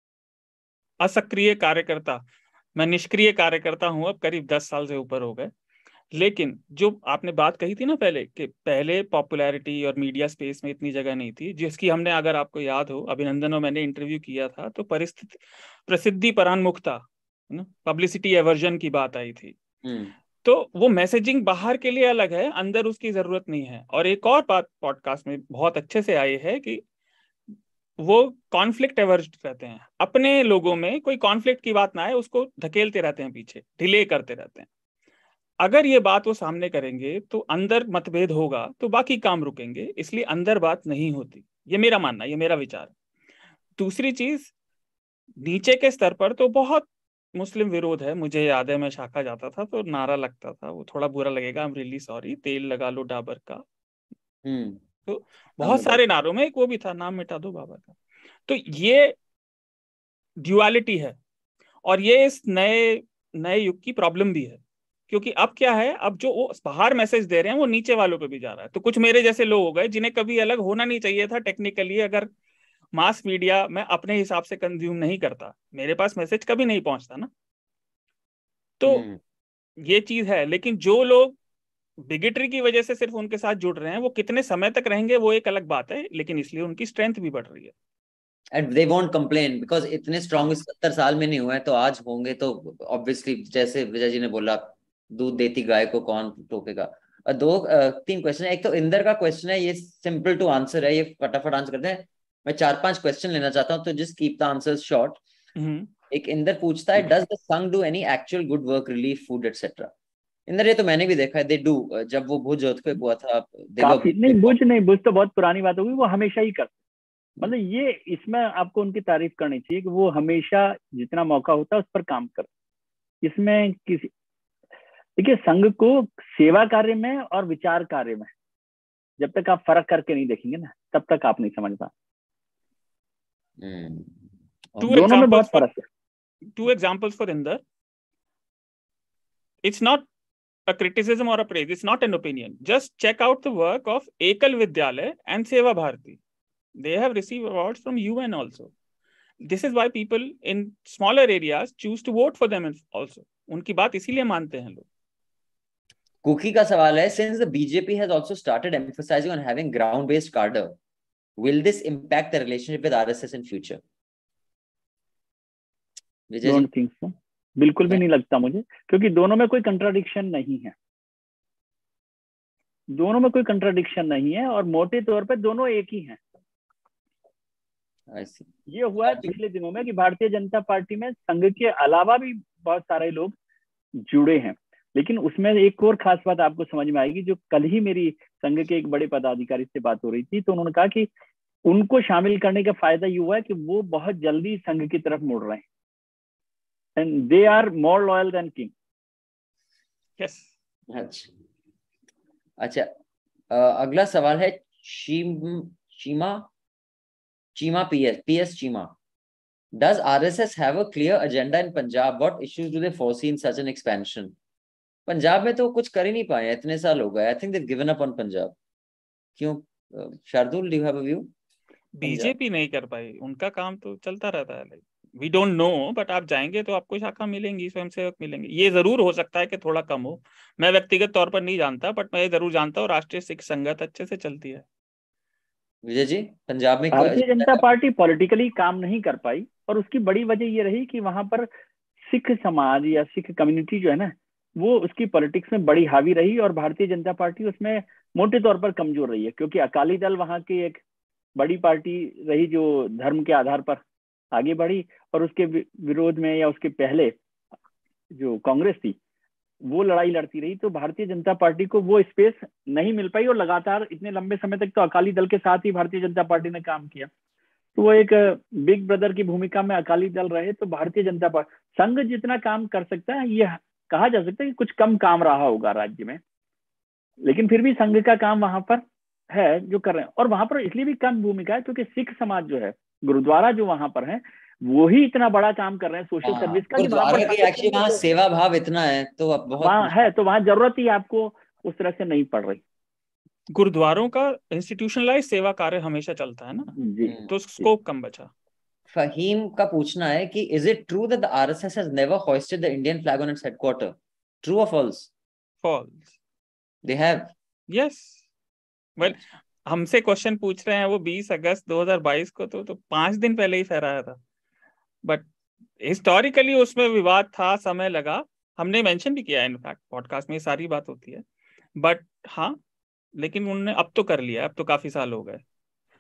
असक्रिय कार्यकर्ता, मैं निष्क्रिय कार्यकर्ता हूँ अब करीब 10 साल से ऊपर हो गए। लेकिन जो आपने बात कही थी ना पहले, कि पहले पॉपुलैरिटी और मीडिया स्पेस में इतनी जगह नहीं थी, जिसकी हमने, अगर आपको याद हो, अभिनंदन और मैंने इंटरव्यू किया था, तो परिस्थिति प्रसिद्धि परान्मुखता, पब्लिसिटी एवर्जन की बात आई थी। तो वो मैसेजिंग बाहर के लिए अलग है, अंदर उसकी जरूरत नहीं है। और एक और बात पॉडकास्ट में बहुत अच्छे से आई है कि वो कॉन्फ्लिक्ट एवर्ज रहते हैं, अपने लोगों में कोई कॉन्फ्लिक्ट की बात ना आए उसको धकेलते रहते हैं पीछे, डिले करते रहते हैं। अगर ये बात वो सामने करेंगे तो अंदर मतभेद होगा तो बाकी काम रुकेंगे, इसलिए अंदर बात नहीं होती। ये मेरा मानना, ये मेरा विचार। दूसरी चीज, नीचे के स्तर पर तो बहुत मुस्लिम विरोध है। मुझे याद है मैं शाखा जाता था तो नारा लगता था, वो थोड़ा बुरा लगेगा, आई एम रियली सॉरी, तेल लगा लो डाबर का। तो बहुत सारे नारों में एक वो भी था, नाम मिटा दो बाबा का। तो ये ड्युअलिटी है, और ये इस नए नए युग की प्रॉब्लम भी है। क्योंकि अब क्या है, अब जो वो बाहर मैसेज दे रहे हैं वो नीचे वालों पे भी जा रहा है। तो कुछ मेरे जैसे लोग हो गए जिन्हें कभी अलग होना नहीं चाहिए था टेक्निकली। अगर मास मीडिया मैं अपने हिसाब से कंज्यूम नहीं करता, मेरे पास मैसेज कभी नहीं पहुंचता ना। तो ये चीज है। लेकिन जो लोग बिगेटरी की वजह से सिर्फ उनके साथ जुड़ रहे हैं, वो कितने समय तक रहेंगे वो एक अलग बात है, लेकिन इसलिए उनकी स्ट्रेंथ भी बढ़ रही है। And they won't complain because इतने स्ट्रॉन्ग 70 साल में नहीं हुए हैं, तो आज होंगे तो ऑब्वियसली, जैसे विजय जी ने बोला, दूध देती गाय को कौन टोकेगा। तीन क्वेश्चन है। एक तो इंदर का क्वेश्चन है, ये सिंपल टू आंसर है, ये फटाफट आंसर करते हैं। मैं 4-5 क्वेश्चन लेना चाहता हूँ, तो just keep the answers short. एक इंदर पूछता है, does the Sangh do any actual good work, relief, food etcetera? Inder, ये तो मैंने भी देखा है, दे डू। जब वो भुज earthquake हुआ था, काफी नहीं, भुज तो बहुत पुरानी बात होगी, वो हमेशा ही करते। मतलब ये, इसमें आपको उनकी तारीफ करनी चाहिए कि वो हमेशा जितना मौका होता है उस पर काम करते। इसमें किसी, देखिए, संघ को सेवा कार्य में और विचार कार्य में जब तक आप फर्क करके नहीं देखेंगे ना, तब तक आप नहीं समझ पाए। दोनों में बहुत फर्क है। 2 examples for Inder. It's not a criticism or a praise. It's not an opinion. Just check out the work of Ekal Vidyalaya and Seva Bharati. They have received awards from UN also. This is why people in smaller areas choose to vote for them also. उनकी बात इसीलिए मानते हैं लोग। Cookie का सवाल है, since the BJP has also started emphasizing on having ground-based cadre, will this impact the relationship with RSS in future? Don't think so. बिल्कुल भी नहीं लगता मुझे, क्योंकि दोनों में कोई कंट्राडिक्शन नहीं है। दोनों में कोई कंट्राडिक्शन नहीं है, और मोटे तौर पे दोनों एक ही हैं। ये हुआ है पिछले दिनों में कि भारतीय जनता पार्टी में संघ के अलावा भी बहुत सारे लोग जुड़े हैं। लेकिन उसमें एक और खास बात आपको समझ में आएगी, जो कल ही मेरी संघ के एक बड़े पदाधिकारी से बात हो रही थी, तो उन्होंने कहा कि उनको शामिल करने का फायदा ये हुआ है कि वो बहुत जल्दी संघ की तरफ मुड़ रहे हैं। And they are more loyal than king. Yes. अच्छा, अगला सवाल है Cheema PS Cheema. Does RSS have a clear agenda in Punjab? What issues do they foresee in such an expansion? Punjab में तो कुछ कर ही नहीं पाए, इतने साल हो गए. I think they've given up on Punjab. क्यों? Shardul, do you have a view? BJP नहीं कर पाई, उनका काम तो चलता रहता है। वी डोंट नो, बट आप जाएंगे तो आपको शाखा मिलेंगी, स्वयंसेवक मिलेंगे। ये जरूर हो सकता है कि थोड़ा कम हो, मैं व्यक्तिगत तौर पर नहीं जानता, बट मैं ये जरूर जानता हूँ राष्ट्रीय सिख संगत अच्छे से चलती है। विजय जी, पंजाब में भारतीय जनता पार्टी पॉलिटिकली काम नहीं कर पाई, और उसकी बड़ी वजह ये रही कि वहां पर सिख समाज या सिख कम्युनिटी जो है ना, वो उसकी पॉलिटिक्स में बड़ी हावी रही, और भारतीय जनता पार्टी उसमें मोटे तौर पर कमजोर रही है। क्योंकि अकाली दल वहां की एक बड़ी पार्टी रही जो धर्म के आधार पर आगे बढ़ी, और उसके विरोध में या उसके पहले जो कांग्रेस थी वो लड़ाई लड़ती रही, तो भारतीय जनता पार्टी को वो स्पेस नहीं मिल पाई, और लगातार इतने लंबे समय तक तो अकाली दल के साथ ही भारतीय जनता पार्टी ने काम किया। तो वो एक बिग ब्रदर की भूमिका में अकाली दल रहे। तो भारतीय जनता पार्टी, संघ जितना काम कर सकता है, ये कहा जा सकता है कि कुछ कम काम रहा होगा राज्य में, लेकिन फिर भी संघ का काम वहां पर है जो कर रहे हैं। और वहां पर इसलिए भी कम भूमिका है क्योंकि सिख समाज जो है, गुरुद्वारा जो वहां पर है, वो ही इतना बड़ा काम कर रहे हैं सोशल सर्विस का, कि वहां पर एक्चुअली वहाँ सेवा भाव इतना है, तो अब बहुत वहां है, तो वहां जरूरत ही आपको उस तरह से नहीं पड़ रही। गुरुद्वारों का इंस्टीट्यूशनलाइज सेवा कार्य हमेशा चलता है ना, जी, तो स्कोप कम बचा। फहीम का पूछना है कि is it true that the RSS has never hosted the Indian flag on its headquarter? True और false? False. They have. Yes, well हमसे क्वेश्चन पूछ रहे हैं वो 20 अगस्त 2022 को, तो 5 दिन पहले ही फहराया था। बट हिस्टोरिकली उसमें विवाद था, समय लगा, हमने मेंशन भी किया है, इनफैक्ट पॉडकास्ट में ये सारी बात होती है। बट हाँ, लेकिन उन्होंने अब तो कर लिया, अब तो काफी साल हो गए।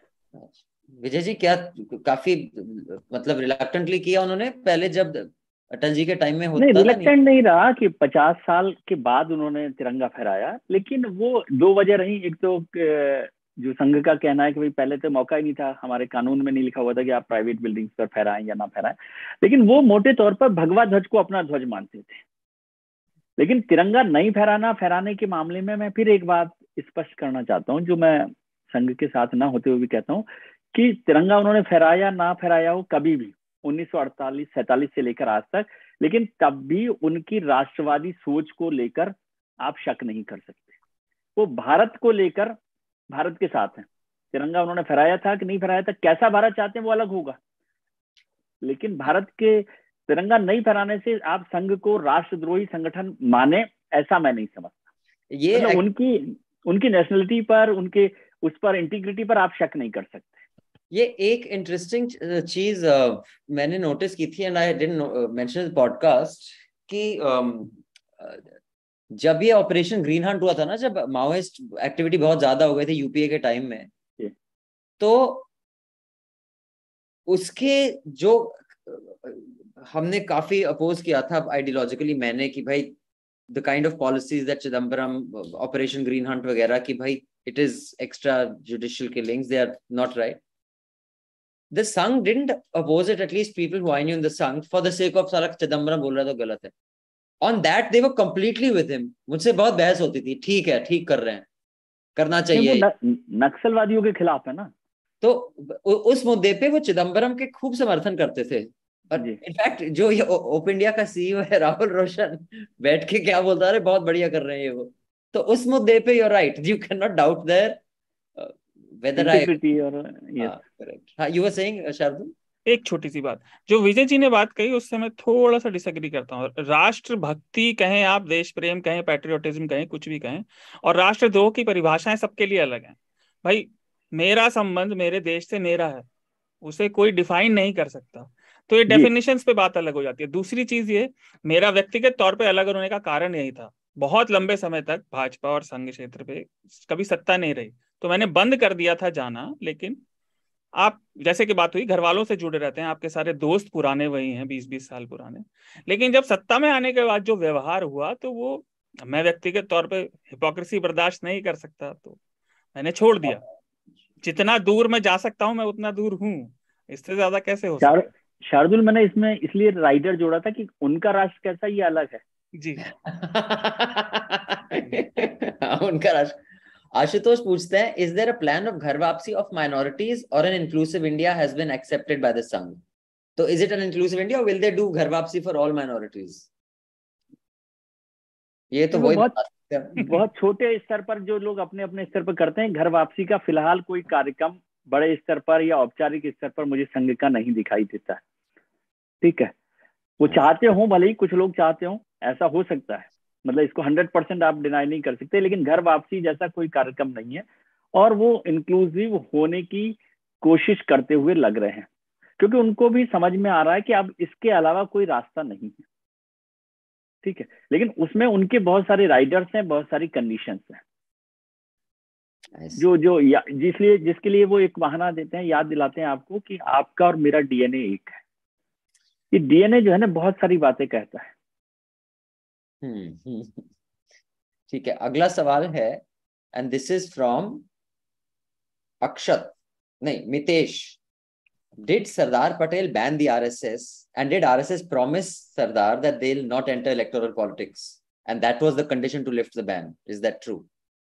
विजय जी, क्या काफी मतलब रिलक्टेंटली किया उन्होंने पहले जब अटल जी के टाइम में होता नहीं, था? रिलक्टेंट नहीं रहा कि 50 साल के बाद उन्होंने तिरंगा फहराया, लेकिन वो दो वजह रही। एक तो जो संघ का कहना है कि भाई पहले तो मौका ही नहीं था, हमारे कानून में नहीं लिखा हुआ था कि आप प्राइवेट बिल्डिंग्स पर फहराएं या ना फहराएं, लेकिन वो मोटे तौर पर भगवा ध्वज को अपना ध्वज मानते थे। लेकिन तिरंगा नहीं फहराने के मामले में मैं फिर एक बात स्पष्ट करना चाहता हूँ, जो मैं संघ के साथ ना होते हुए भी कहता हूँ, कि तिरंगा उन्होंने फहराया ना फहराया हो कभी भी 1948-47 से लेकर आज तक, लेकिन तब भी उनकी राष्ट्रवादी सोच को लेकर आप शक नहीं कर सकते। वो भारत को लेकर भारत के साथ हैं। तिरंगा उन्होंने फहराया था कि नहीं फहराया था, कैसा भारत चाहते हैं वो अलग होगा, लेकिन भारत के तिरंगा नहीं फहराने से आप संघ को राष्ट्रद्रोही संगठन माने, ऐसा मैं नहीं समझता। ये मतलब उनकी नेशनलिटी पर, उनके उस पर इंटीग्रिटी पर आप शक नहीं कर सकते। ये एक इंटरेस्टिंग चीज मैंने नोटिस की थी, and I didn't mention podcast, कि जब ये ऑपरेशन ग्रीन हंट हुआ था ना, जब माओइस्ट एक्टिविटी बहुत ज्यादा हो गई थी यूपीए के टाइम में, तो उसके जो हमने काफी अपोज किया था आइडियोलॉजिकली, मैंने, कि भाई the kind of policies that Chidambaram, operation green hunt वगैरह, कि भाई it is extra judicial killings, they are not right. The Sangh didn't oppose it, at least people who I knew in the Sangh, for the sake of साला चिदम्बरम बोल रहा है तो गलत है. On that they were completely with him. मुझसे बहुत बहस होती थी, ठीक है, ठीक कर रहे हैं, करना चाहिए. नक्सलवादियों के खिलाफ है ना, तो उस मुद्दे पे वो चिदम्बरम के खूब समर्थन करते थे. और इनफैक्ट जो ये ओप इंडिया का सीईओ है राहुल रोशन, बैठ के क्या बोलता है, बहुत बढ़िया कर रहे हैं ये वो. तो उस मुद्दे पे you're right, you cannot doubt their whether integrity or yes. correct. हाँ, you were saying शार्दुल? एक छोटी सी बात जो विजय जी ने बात कही, उससे मैं थोड़ा सा डिसएग्री करता हूँ। राष्ट्रभक्ति कहें आप, देश प्रेम कहें, पैट्रियोटिज्म कहें, कुछ भी कहें, और राष्ट्रद्रोह की परिभाषाएं सबके लिए अलग हैं। भाई मेरा संबंध मेरे देश से मेरा है, उसे कोई डिफाइन नहीं कर सकता, तो ये डेफिनेशंस पे बात अलग हो जाती है। दूसरी चीज ये, मेरा व्यक्तिगत तौर पे अलग होने का कारण यही था, बहुत लंबे समय तक भाजपा और संघ क्षेत्र पे कभी सत्ता नहीं रही, तो मैंने बंद कर दिया था जाना। लेकिन आप जैसे कि बात हुई, घर वालों से जुड़े रहते हैं, आपके सारे दोस्त पुराने वही हैं, 20-20 साल पुराने। लेकिन जब सत्ता में आने के बाद जो व्यवहार हुआ, तो वो मैं व्यक्तिगत तौर पे हिपोक्रेसी बर्दाश्त नहीं कर सकता, तो मैंने छोड़ दिया। जितना दूर मैं जा सकता हूं मैं उतना दूर हूं, इससे ज्यादा कैसे हो सकता है। शार्दुल, मैंने इसमें इसलिए राइडर जोड़ा था कि उनका राष्ट्र कैसा, ये अलग है जी। उनका राष्ट्र। आशुतोष पूछते हैं, is there a plan of ghar wapsi of minorities और an inclusive India has been accepted by the Sangh? तो is it an inclusive India, और will they do ghar wapsi for all minorities? ये तो वही बहुत छोटे स्तर पर जो लोग अपने अपने स्तर पर करते हैं। घर वापसी का फिलहाल कोई कार्यक्रम बड़े स्तर पर या औपचारिक स्तर पर मुझे संघ का नहीं दिखाई देता है। ठीक है, वो चाहते हो, भले ही कुछ लोग चाहते हो, ऐसा हो सकता है, मतलब इसको 100% आप डिनाई नहीं कर सकते, लेकिन घर वापसी जैसा कोई कार्यक्रम नहीं है, और वो इंक्लूसिव होने की कोशिश करते हुए लग रहे हैं, क्योंकि उनको भी समझ में आ रहा है कि अब इसके अलावा कोई रास्ता नहीं है। ठीक है, लेकिन उसमें उनके बहुत सारे राइडर्स हैं, बहुत सारी कंडीशंस हैं, जिसके लिए वो एक बहाना देते हैं, याद दिलाते हैं आपको कि आपका और मेरा डीएनए एक है। ये डीएनए जो है ना, बहुत सारी बातें कहता है। ठीक है, अगला सवाल है, and this is from Akshat, नहीं Mitesh. Did Sardar Patel ban the RSS, and did RSS promise Sardar that they'll not enter electoral politics, and that was the condition to lift the ban? Is that true?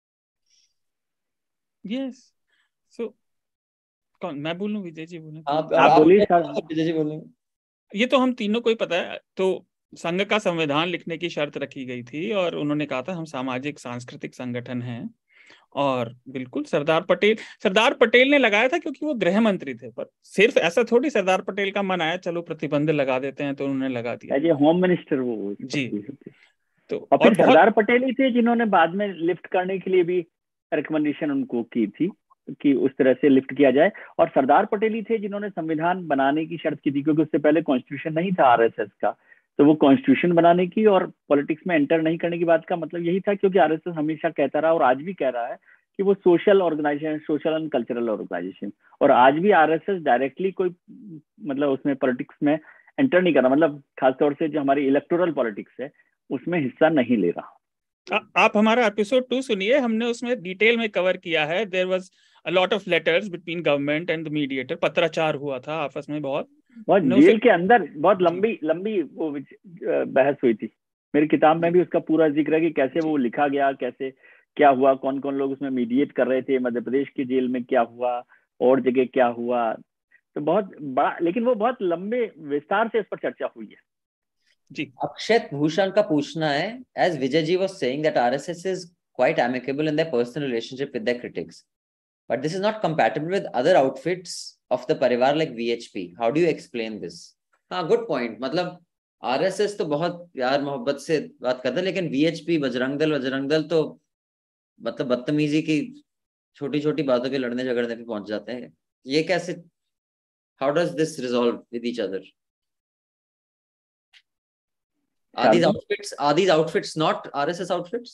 Yes. So कौन, मैं बोलूं विजय जी बोले? आप बोलिए sir. Vijay ji बोलेंगे. ये तो हम तीनों को ही पता है. तो संघ का संविधान लिखने की शर्त रखी गई थी और उन्होंने कहा था हम सामाजिक सांस्कृतिक संगठन हैं. और बिल्कुल सरदार पटेल ने लगाया था क्योंकि वो गृह मंत्री थे. पर सिर्फ ऐसा थोड़ी सरदार पटेल का मन आया चलो प्रतिबंध लगा देते हैं तो उन्होंने लगा दिया. एज ए होम मिनिस्टर वो जी. तो और फिर सरदार पटेल ही थे जिन्होंने बाद में लिफ्ट करने के लिए भी रिकमेंडेशन उनको की थी कि उस तरह से लिफ्ट किया जाए. और सरदार पटेल ही थे जिन्होंने संविधान बनाने की शर्त की थी, क्योंकि उससे पहले कॉन्स्टिट्यूशन नहीं था आरएसएस का. तो वो कॉन्स्टिट्यूशन बनाने की और पॉलिटिक्स में एंटर नहीं करने की बात का मतलब यही था, क्योंकि आरएसएस हमेशा कहता रहा और आज भी कह रहा है कि वो social organization, social and cultural organization. और आज भी आरएसएस डायरेक्टली कोई मतलब उसमें पॉलिटिक्स में एंटर नहीं कर रहा, मतलब खासतौर से जो हमारी इलेक्टोरल पॉलिटिक्स है उसमें हिस्सा नहीं ले रहा. आप हमारा एपिसोड 2 सुनिए, हमने उसमें डिटेल में कवर किया है. There was a lot of letters between government and the mediator. पत्राचार हुआ था आपस में, बहुत जेल के अंदर बहुत लंबी वो बहस हुई थी. मेरी किताब में भी उसका पूरा जिक्र है कि कैसे वो लिखा गया, कैसे क्या हुआ, कौन कौन लोग उसमें मीडिएट कर रहे थे, मध्य प्रदेश की जेल में क्या हुआ और जगह क्या हुआ. तो बहुत बड़ा, लेकिन वो बहुत लंबे विस्तार से इस पर चर्चा हुई है. जी. अक्षत भूषण का पूछना है, as Vijay ji was saying that RSS is quite amicable in their personal relationship with their critics, but this is not compatible with other outfits of the parivar like VHP. How do you explain this? हाँ, good point. मतलब RSS तो बहुत प्यार मोहब्बत से बात करता है, लेकिन वीएचपी बजरंग दल तो मतलब बदतमीजी की छोटी छोटी बातों पे लड़ने झगड़ने पे पहुंच जाते हैं. ये कैसे, how does this resolve with each other? Are these outfits not RSS outfits?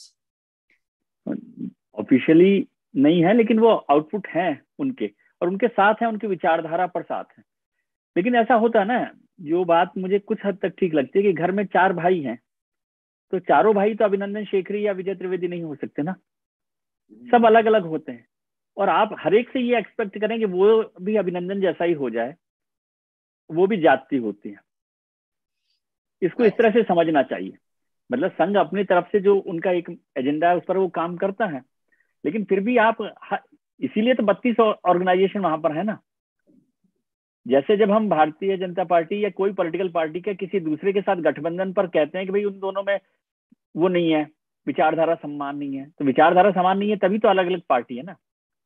Officially नहीं है, लेकिन वो आउटपुट हैं उनके, और उनके साथ हैं, उनकी विचारधारा पर साथ हैं. लेकिन ऐसा होता है ना, जो बात मुझे कुछ हद तक ठीक लगती है कि घर में 4 भाई हैं तो चारों भाई तो अभिनंदन शेखरी या विजय त्रिवेदी नहीं हो सकते ना. सब अलग अलग होते हैं और आप हर एक से ये एक्सपेक्ट करें कि वो भी अभिनंदन जैसा ही हो जाए, वो भी जाति होती है. इसको इस तरह से समझना चाहिए. मतलब संघ अपनी तरफ से जो उनका एक एजेंडा है उस पर वो काम करता है, लेकिन फिर भी आप, इसीलिए तो 32 ऑर्गेनाइजेशन वहां पर है ना. जैसे जब हम भारतीय जनता पार्टी या कोई पॉलिटिकल पार्टी के किसी दूसरे के साथ गठबंधन पर कहते हैं कि भाई उन दोनों में वो नहीं है, विचारधारा समान नहीं है, तो विचारधारा समान नहीं है तभी तो अलग अलग पार्टी है ना.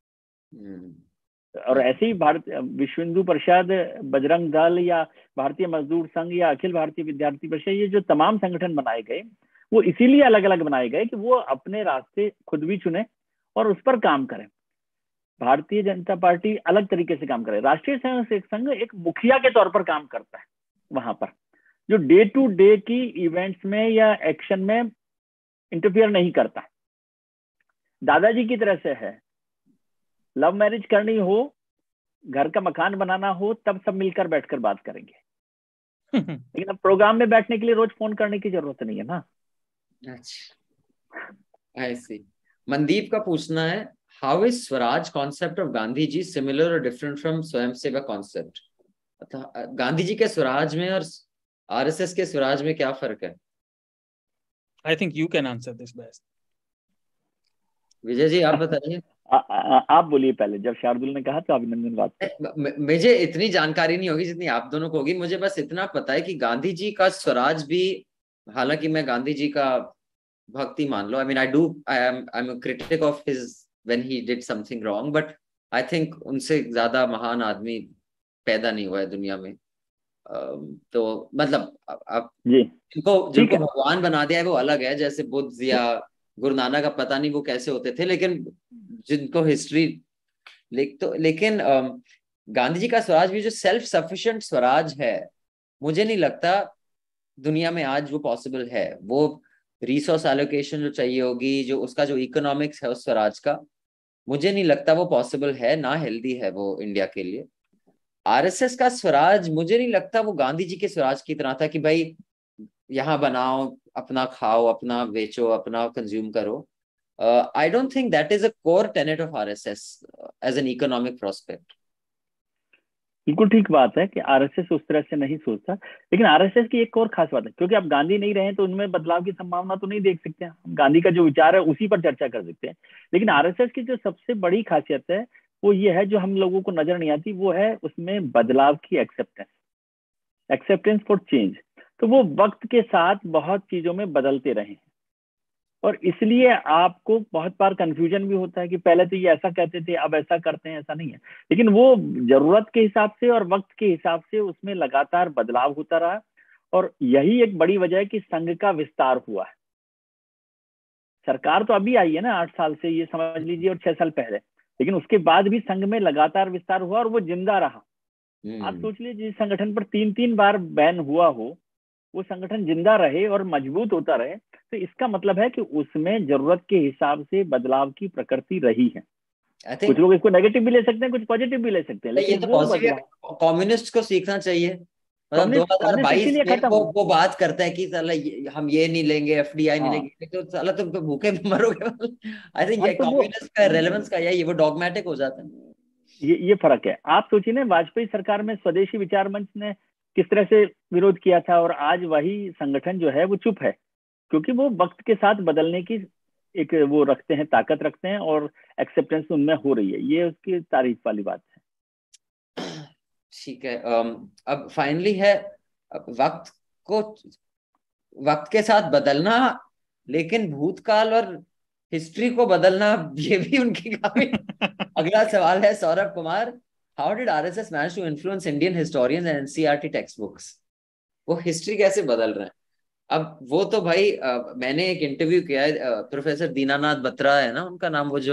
और ऐसे ही भारत विश्व हिंदू परिषद, बजरंग दल या भारतीय मजदूर संघ या अखिल भारतीय विद्यार्थी परिषद, ये जो तमाम संगठन बनाए गए वो इसीलिए अलग अलग बनाए गए कि वो अपने रास्ते खुद भी चुने और उस पर काम करें. भारतीय जनता पार्टी अलग तरीके से काम करे. राष्ट्रीय स्वयंसेवक संघ एक मुखिया के तौर पर काम करता है वहां पर, जो डे टू डे की इवेंट्स में या एक्शन में इंटरफियर नहीं करता. दादाजी की तरह से है, लव मैरिज करनी हो, घर का मकान बनाना हो, तब सब मिलकर बैठकर बात करेंगे. लेकिन अब प्रोग्राम में बैठने के लिए रोज फोन करने की जरूरत नहीं है ना. अच्छा, ऐसे मनदीप का पूछना है, how is swaraj concept of Gandhi ji similar और different from swayamsevak concept? Gandhi ji के स्वराज में और आरएसएस के स्वराज में क्या फर्क है? I think you can answer this best. Vijay ji आप बताइए. आप बोलिए पहले. जब शार्दुल ने कहा तो अभिनंदन बात. मुझे इतनी जानकारी नहीं होगी जितनी आप दोनों को होगी. मुझे बस इतना पता है कि गांधी जी का स्वराज भी, हालांकि मैं गांधी जी का भक्ति मान लो, I am critic of his when he did something wrong, but I think उनसे ज्यादा महान आदमी पैदा नहीं हुआ है दुनिया में. तो मतलब आप जिनको भगवान बना दिया है वो अलग है, जैसे बुद्ध या गुरु नानक का पता नहीं वो कैसे होते थे, लेकिन जिनको हिस्ट्री लेकिन गांधी जी का स्वराज भी जो सेल्फ सफिशिएंट स्वराज है, मुझे नहीं लगता दुनिया में आज वो पॉसिबल है. वो रिसोर्स एलोकेशन जो चाहिए होगी, जो उसका जो इकोनॉमिक्स है उस स्वराज का, मुझे नहीं लगता वो पॉसिबल है, ना हेल्दी है वो इंडिया के लिए. आरएसएस का स्वराज मुझे नहीं लगता वो गांधी जी के स्वराज की तरह था कि भाई यहाँ बनाओ, अपना खाओ, अपना बेचो, अपना कंज्यूम करो. I don't think that is a core tenet of RSS as an economic prospect. बिल्कुल ठीक बात है कि आरएसएस उस तरह से नहीं सोचता, लेकिन आरएसएस की एक और खास बात है, क्योंकि अब गांधी नहीं रहे तो उनमें बदलाव की संभावना तो नहीं देख सकते हैं. हम गांधी का जो विचार है उसी पर चर्चा कर सकते हैं. लेकिन आरएसएस की जो सबसे बड़ी खासियत है वो ये है, जो हम लोगों को नजर नहीं आती, वो है उसमें बदलाव की एक्सेप्टेंस, एक्सेप्टेंस फॉर चेंज. तो वो वक्त के साथ बहुत चीजों में बदलते रहे, और इसलिए आपको बहुत बार कंफ्यूजन भी होता है कि पहले तो ये ऐसा कहते थे, अब ऐसा करते हैं. ऐसा नहीं है, लेकिन वो जरूरत के हिसाब से और वक्त के हिसाब से उसमें लगातार बदलाव होता रहा. और यही एक बड़ी वजह है कि संघ का विस्तार हुआ है. सरकार तो अभी आई है ना 8 साल से, ये समझ लीजिए, और 6 साल पहले, लेकिन उसके बाद भी संघ में लगातार विस्तार हुआ और वो जिंदा रहा. आप सोच लीजिए, जिस संगठन पर 3-3 बार बैन हुआ हो, वो संगठन जिंदा रहे और मजबूत होता रहे, तो इसका मतलब है कि उसमें जरूरत के हिसाब से बदलाव की प्रकृति रही है. कुछ लोग इसको नेगेटिव भी ले सकते हैं, कुछ पॉजिटिव भी ले सकते हैं, लेकिन वो बदलाव कम्युनिस्ट को सीखना चाहिए. मतलब 2022 में वो बात करता है कि साला हम ये नहीं लेंगे, एफडीआई नहीं लेंगे, तो साला तुम तो भूखे मरोगे. आई थिंक ये कम्युनिस्ट का रेलेवेंस का यही, वो डॉगमेटिक हो जाता है. ये फर्क है. आप सोचिए ना, वाजपेयी सरकार में स्वदेशी विचार मंच ने किस तरह से विरोध किया था, और आज वही संगठन जो है वो चुप है, क्योंकि वो वक्त के साथ बदलने की एक वो रखते हैं, ताकत रखते हैं, और एक्सेप्टेंस उनमें हो रही है. ये उसकी तारीफ वाली बात है. ठीक है. अब फाइनली है, वक्त के साथ बदलना, लेकिन भूतकाल और हिस्ट्री को बदलना, ये भी उनकी काफी. अगला सवाल है Saurabh Kumar. How did RSS manage to influence Indian historians and NCERT text books? वो हिस्ट्री कैसे बदल रहे हैं? अब वो तो भाई मैंने एक इंटरव्यू किया है, प्रोफेसर दीनानाथ बत्रा है ना उनका नाम, वो जो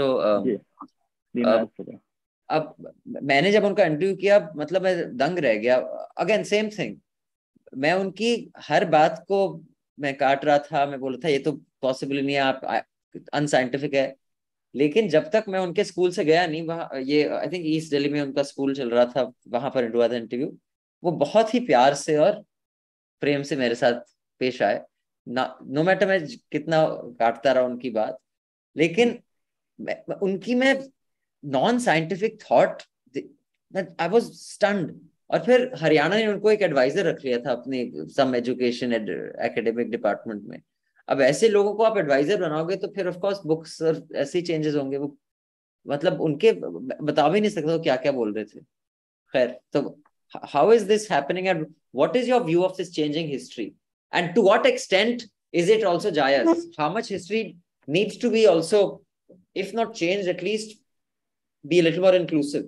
अब मैंने जब उनका इंटरव्यू किया, मतलब मैं दंग रह गया. अगेन सेम थिंग, मैं उनकी हर बात को मैं काट रहा था, मैं बोल रहा था ये तो पॉसिबल नहीं है, आप अनसाइंटिफिक है. लेकिन जब तक मैं उनके स्कूल से गया नहीं, वहाँ ये आई थिंक ईस्ट दिल्ली में उनका स्कूल चल रहा था, वहां पर हुआ था इंटरव्यू, वो बहुत ही प्यार से और प्रेम से मेरे साथ पेश आए. नो मैटर मैं कितना काटता रहा उनकी बात, लेकिन उनकी मैं non scientific thought, I was stunned. और फिर हरियाणा ने उनको एक एडवाइजर रख लिया था अपने सम एजुकेशन एकेडमिक डिपार्टमेंट में. अब ऐसे लोगों को आप एडवाइजर बनाओगे तो फिर ऑफ कोर्स बुक्स और ऐसे चेंजेस होंगे. वो मतलब उनके बता भी नहीं सकता वो क्या क्या बोल रहे थे. खैर, तो how is this happening and what is your view of this changing history, and to what extent is it also जायज? How much history needs to be also, if not changed, at least be a little more inclusive?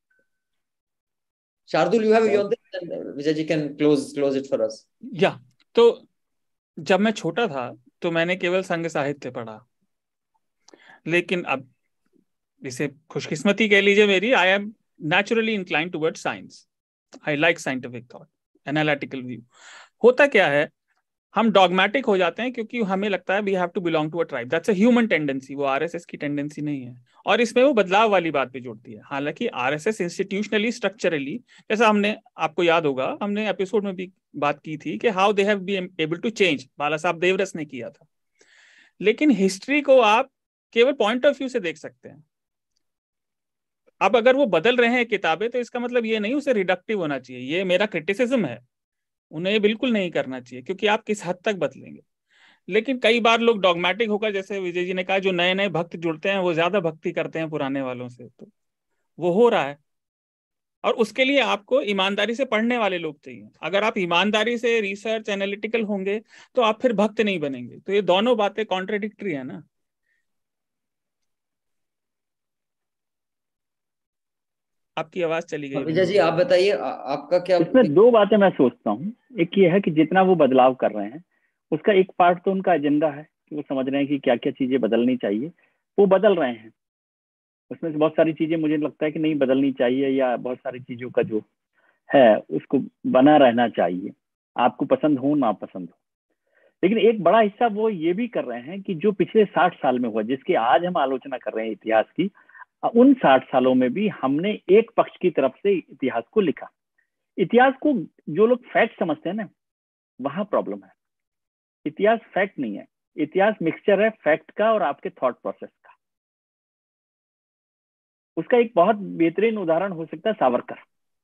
Shardul, you have a view on this, and Vijay ji can close it for us. Yeah. तो जब मैं छोटा था तो मैंने केवल संघ साहित्य पढ़ा, लेकिन अब इसे खुशकिस्मती कह लीजिए मेरी, I am naturally inclined towards science. I like scientific thought, analytical view. होता क्या है, हम डॉगमेटिक हो जाते हैं क्योंकि हमें लगता है we have to belong to a tribe. That's a human tendency, वो आरएसएस की टेंडेंसी नहीं है. और इसमें वो बदलाव वाली बात भी जोड़ती है. हालांकि आरएसएस इंस्टीट्यूशनली, स्ट्रक्चरली, जैसा हमने, आपको याद होगा हमने एपिसोड में भी बात की थी कि how they have been able to change, Bala Saheb Deoras ने किया था. लेकिन हिस्ट्री को आप केवल पॉइंट ऑफ व्यू से देख सकते हैं. अब अगर वो बदल रहे हैं किताबें, तो इसका मतलब ये नहीं उसे रिडक्टिव होना चाहिए. ये मेरा क्रिटिसिज्म है, उन्हें ये बिल्कुल नहीं करना चाहिए, क्योंकि आप किस हद तक बदलेंगे. लेकिन कई बार लोग डॉगमेटिक होकर, जैसे विजय जी ने कहा, जो नए नए भक्त जुड़ते हैं वो ज्यादा भक्ति करते हैं पुराने वालों से, तो वो हो रहा है. और उसके लिए आपको ईमानदारी से पढ़ने वाले लोग चाहिए. अगर आप ईमानदारी से रिसर्च एनालिटिकल होंगे तो आप फिर भक्त नहीं बनेंगे. तो ये दोनों बातें कॉन्ट्राडिक्टरी है ना. आपकी आवाज चली गई. विजय जी आप बताइए, आपका क्या? इसमें दो बातें मैं सोचता हूँ. एक ये है कि जितना वो बदलाव कर रहे हैं, उसका एक पार्ट तो उनका एजेंडा है कि वो समझ रहे हैं कि क्या क्या चीजें बदलनी चाहिए, वो बदल रहे हैं. उसमें से बहुत सारी चीजें मुझे लगता है कि नहीं बदलनी चाहिए, या बहुत सारी चीजों का जो है उसको बना रहना चाहिए, आपको पसंद हो ना पसंद हो. लेकिन एक बड़ा हिस्सा वो ये भी कर रहे हैं कि जो पिछले 60 साल में हुआ, जिसकी आज हम आलोचना कर रहे हैं इतिहास की, उन 60 सालों में भी हमने एक पक्ष की तरफ से इतिहास को लिखा. इतिहास को जो लोग फैक्ट समझते हैं ना, वहां प्रॉब्लम है. इतिहास फैक्ट नहीं है, इतिहास मिक्सचर है फैक्ट का और आपके थॉट प्रोसेस का। उसका एक बहुत बेहतरीन उदाहरण हो सकता है सावरकर।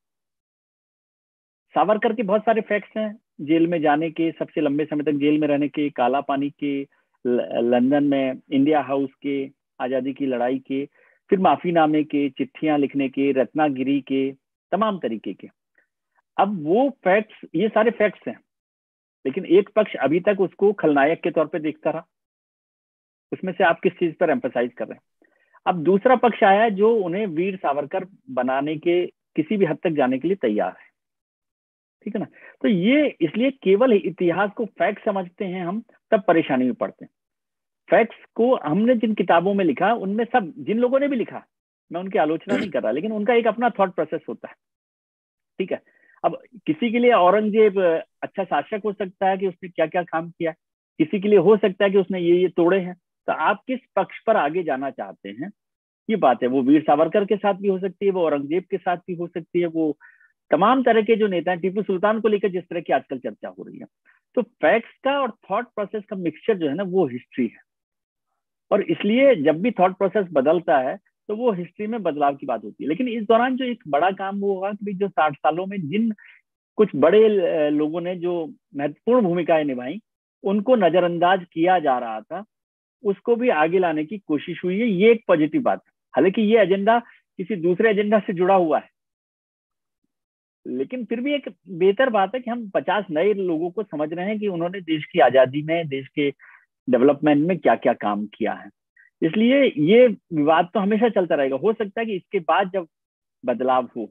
सावरकर के बहुत सारे फैक्ट्स हैं, जेल में जाने के, सबसे लंबे समय तक जेल में रहने के, काला पानी के, लंदन में इंडिया हाउस के, आजादी की लड़ाई के, फिर माफीनामे के, चिट्ठियां लिखने के, रत्नागिरी के, तमाम तरीके के। अब वो फैक्ट्स, ये सारे फैक्ट्स हैं, लेकिन एक पक्ष अभी तक उसको खलनायक के तौर पे देखता रहा। उसमें से आप किस चीज पर एम्फसाइज कर रहे हैं? अब दूसरा पक्ष आया जो उन्हें वीर सावरकर बनाने के किसी भी हद तक जाने के लिए तैयार है, ठीक है ना। तो ये इसलिए केवल इतिहास को फैक्ट समझते हैं हम, तब परेशानी में पड़ते हैं। फैक्ट्स को हमने जिन किताबों में लिखा, उनमें सब, जिन लोगों ने भी लिखा, मैं उनकी आलोचना नहीं कर रहा, लेकिन उनका एक अपना थॉट प्रोसेस होता है, ठीक है। अब किसी के लिए औरंगजेब अच्छा शासक हो सकता है कि उसने क्या क्या काम किया, किसी के लिए हो सकता है कि उसने ये तोड़े हैं। तो आप किस पक्ष पर आगे जाना चाहते हैं, ये बात है। वो वीर सावरकर के साथ भी हो सकती है, वो औरंगजेब के साथ भी हो सकती है, वो तमाम तरह के जो नेता हैं, टीपू सुल्तान को लेकर जिस तरह की आजकल चर्चा हो रही है। तो फैक्ट्स का और थॉट प्रोसेस का मिक्सचर जो है ना, वो हिस्ट्री है। और इसलिए जब भी थॉट प्रोसेस बदलता है तो वो हिस्ट्री में बदलाव की बात होती है। लेकिन इस दौरान जो एक बड़ा काम वो हुआ कि जो 60 सालों में जिन कुछ बड़े लोगों ने जो महत्वपूर्ण भूमिकाएं निभाई, उनको नजरअंदाज किया जा रहा था, उसको भी आगे लाने की कोशिश हुई है। ये एक पॉजिटिव बात है। हालांकि ये एजेंडा किसी दूसरे एजेंडा से जुड़ा हुआ है, लेकिन फिर भी एक बेहतर बात है कि हम 50 नए लोगों को समझ रहे हैं कि उन्होंने देश की आजादी में, देश के डेवलपमेंट में क्या क्या काम किया है। इसलिए ये विवाद तो हमेशा चलता रहेगा। हो सकता है कि इसके बाद जब बदलाव हो,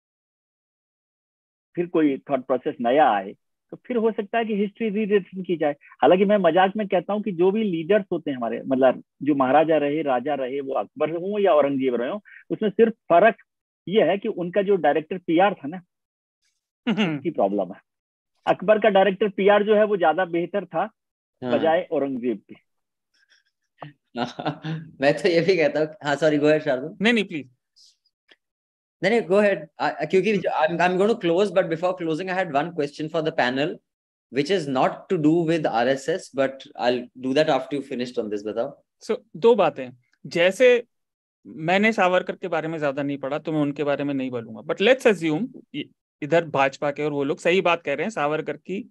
फिर कोई थॉट प्रोसेस नया आए, तो फिर हो सकता है कि हिस्ट्री रीरिटन की जाए। हालांकि मैं मजाक में कहता हूँ कि जो भी लीडर्स होते हैं हमारे, मतलब जो महाराजा रहे, राजा रहे, वो अकबर हो या औरंगजेब रहे हो, उसमें सिर्फ फर्क ये है कि उनका जो डायरेक्टर पीआर था ना, उसकी प्रॉब्लम है। अकबर का डायरेक्टर पीआर जो है वो ज्यादा बेहतर था बजाय औरंगजेब के। मैं तो ये भी कहता हूँ, हाँ सॉरी, गो अहेड शार्दुल। नहीं प्लीज। नहीं, go ahead. क्योंकि I'm going to close, but before closing, I had one question for the panel, which is not to do with RSS, but I'll do that after you finished on this. बताओ। So, दो बातें। जैसे मैंने सावरकर के बारे में ज्यादा नहीं पढ़ा, तो मैं उनके बारे में नहीं बोलूंगा, बट लेट्स अज्यूम इधर भाजपा के और वो लोग सही बात कह रहे हैं, सावरकर की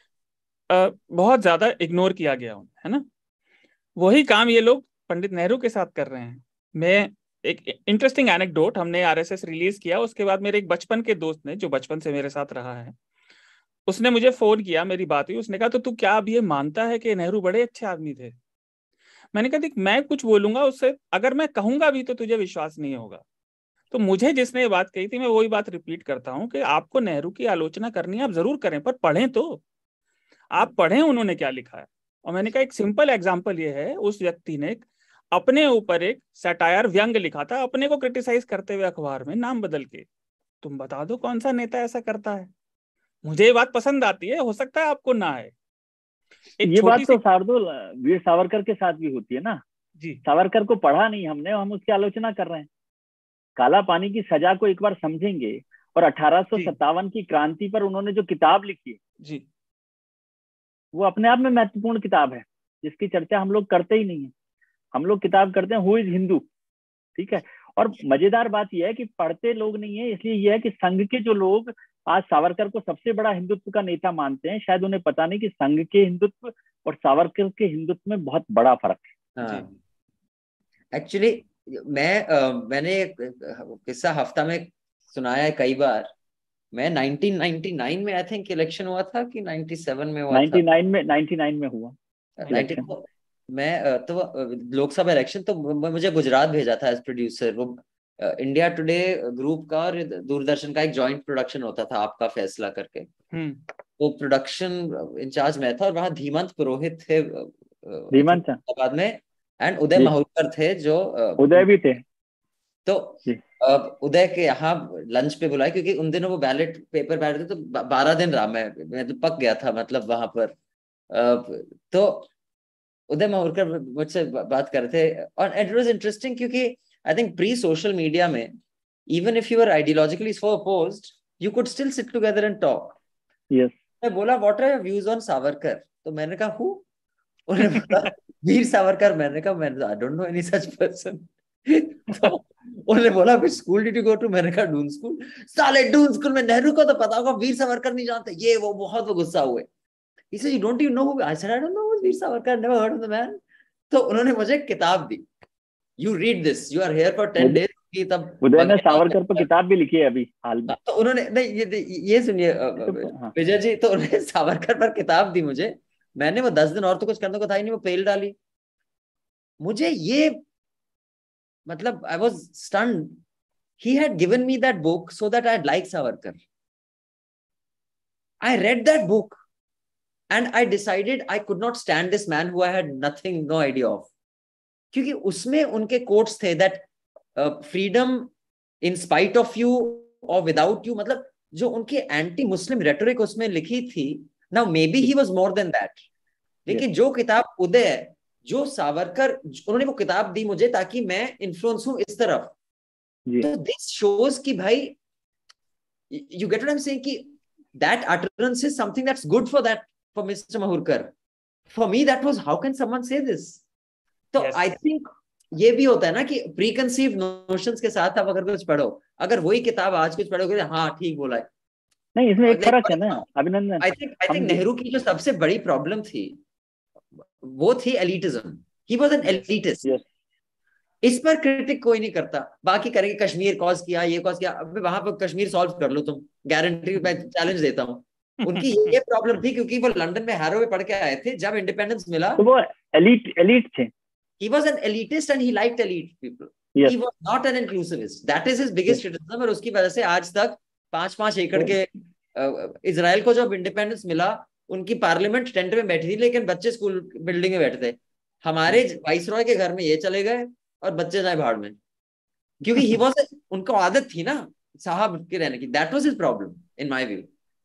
बहुत ज्यादा इग्नोर किया गया है ना। वही काम ये लोग पंडित नेहरू के साथ कर रहे हैं। मैं एक इंटरेस्टिंग एनेक्डोट, हमने आरएसएस रिलीज किया, उसके बाद मेरे एक बचपन के दोस्त ने, जो बचपन से मेरे साथ रहा है, उसने मुझे फोन किया, मेरी बात हुई, उसने कहा तो तू क्या अब ये मानता है कि नेहरू बड़े अच्छे आदमी थे? मैंने कहा देख, मैं कुछ बोलूंगा उससे, अगर मैं कहूंगा भी तो तुझे विश्वास नहीं होगा। तो मुझे जिसने ये बात कही थी, मैं वही बात रिपीट करता हूँ कि आपको नेहरू की आलोचना करनी है, आप जरूर करें, पर पढ़ें तो, आप पढ़ें उन्होंने क्या लिखा है। और मैंने कहा एक सिंपल एग्जाम्पल ये है, उस व्यक्ति ने अपने ऊपर एक सटायर व्यंग लिखा था, अपने को क्रिटिसाइज करते हुए अखबार में, नाम बदल के। तुम बता दो कौन सा नेता ऐसा करता है? मुझे ये बात पसंद आती है, हो सकता है आपको ना आए। ये बात तो शार्दुल वीर सावरकर के साथ भी होती है ना जी। सावरकर को पढ़ा नहीं हमने, हम उसकी आलोचना कर रहे हैं। काला पानी की सजा को एक बार समझेंगे, और 1857 की क्रांति पर उन्होंने जो किताब लिखी जी, वो अपने आप में महत्वपूर्ण किताब है, जिसकी चर्चा हम लोग करते ही नहीं है। हम लोग किताब करते हैं हु इज हिंदू, ठीक है। और मजेदार बात यह है कि पढ़ते लोग नहीं है, इसलिए यह है कि संघ के जो लोग आज सावरकर को सबसे बड़ा हिंदुत्व का नेता मानते हैं, शायद उन्हें पता नहीं कि संघ के हिंदुत्व और सावरकर के हिंदुत्व में बहुत बड़ा फर्क है। एक्चुअली मैंने किस्सा हफ्ता में सुनाया है कई बार। मैं 1999 में आई थिंक इलेक्शन हुआ था कि 97 में हुआ 99 में हुआ इलेक्शन। मैं तो लोकसभा इलेक्शन, तो मुझे गुजरात भेजा था एज प्रोड्यूसर। वो इंडिया टुडे ग्रुप का और दूरदर्शन का एक जॉइंट प्रोडक्शन होता था, आपका फैसला करके। वो प्रोडक्शन इंचार्ज मैं था, और वहाँ धीमंत पुरोहित थे बाद में, एंड उदय माहुरकर थे, जो उदय भी थे। तो उदय के यहाँ लंच पे बुलाए, क्योंकि उन दिनों वो बैलेट पेपर बैलेट थे, तो 12 दिन रहा मैं तो पक गया था, मतलब वहां पर। तो उदय माहुरकर मुझसे बात कर रहे थे, और इट वाज इंटरेस्टिंग, क्योंकि I think pre social media में, even if you are ideologically so opposed, you could still sit together and talk. Yes. मैं बोला what are your views on Savarkar? तो मैंने कहा हु? उन्होंने बोला वीर सावरकर। मैंने कहा मैं I don't know any such person. तो उन्होंने बोला which school did you go to? मैंने कहा डून स्कूल। साले डून स्कूल में नेहरू को तो पता होगा, वीर सावरकर नहीं जानते, ये वो बहुत वो गुस्सा हुए। He said, you don't even know who? I said, I don't know who Veer Savarkar, never heard of the man. तो उन्होंने मुझे किताब दी, you read this, you are here for 10 days। कि तब उदय ने सावरकर पर किताब भी लिखी है अभी हाल में। तो उन्होंने नहीं, ये सुनिए विजय जी, तो उन्होंने सावरकर पर किताब दी मुझे। मैंने वो 10 दिन और तो कुछ करने को था ही नहीं, वो पेल डाली। मुझे ये मतलब I was stunned. He had given me that book so that I'd like Savarkar. I read that book and I decided I could not stand this man who I had nothing, no idea of. क्योंकि उसमें उनके quotes थे that freedom in spite of you or without you, मतलब जो उनकी anti Muslim rhetoric उसमें लिखी थी। Now maybe he was more than that, लेकिन जो किताब उदय है, जो सावरकर, उन्होंने वो किताब दी मुझे ताकि मैं इन्फ्लुएंस हूं इस तरफ। तो दिस शोज कि भाई you get what I am saying कि that utterance is something that's good for that, for Mr. Mahurkar. For me that was, how can someone say this? तो आई थिंक ये भी होता है ना कि प्रीकंसीव नोशंस के साथ आप अगर कुछ पढ़ो, अगर वही किताब आज कुछ पढ़ोगे, हाँ ठीक बोला है। नहीं, इसमें एक फर्क है ना अभिनंदन। आई थिंक नेहरू की जो सबसे बड़ी प्रॉब्लम थी वो थी elitism. He was an elitist. इस पर क्रिटिक कोई नहीं करता, बाकी करेंगे कश्मीर कॉज किया, ये कॉज किया, अब वहां पर कश्मीर सॉल्व कर लो तुम, गारंटी, मैं चैलेंज देता हूँ। उनकी ये प्रॉब्लम थी क्योंकि वो लंदन में हैरो में पढ़ के आए थे, जब इंडिपेंडेंस मिला तो वो एलीट थे। He was an elitist and he liked elite people. Yes. He was not an inclusivist. That is his biggest criticism। और उसकी वजह से आज तक 5-5 एकड़ के इजराइल को जब इंडिपेंडेंस मिला, उनकी पार्लियामेंट टेंट में बैठी थी, लेकिन बच्चे स्कूल बिल्डिंग में बैठे थे। हमारे वाइसरॉय के घर में ये चले गए और बच्चे जाए भाड़ में, क्योंकि ही वाज, उनको आदत थी ना साहब के रहने की। That was his problem in my view.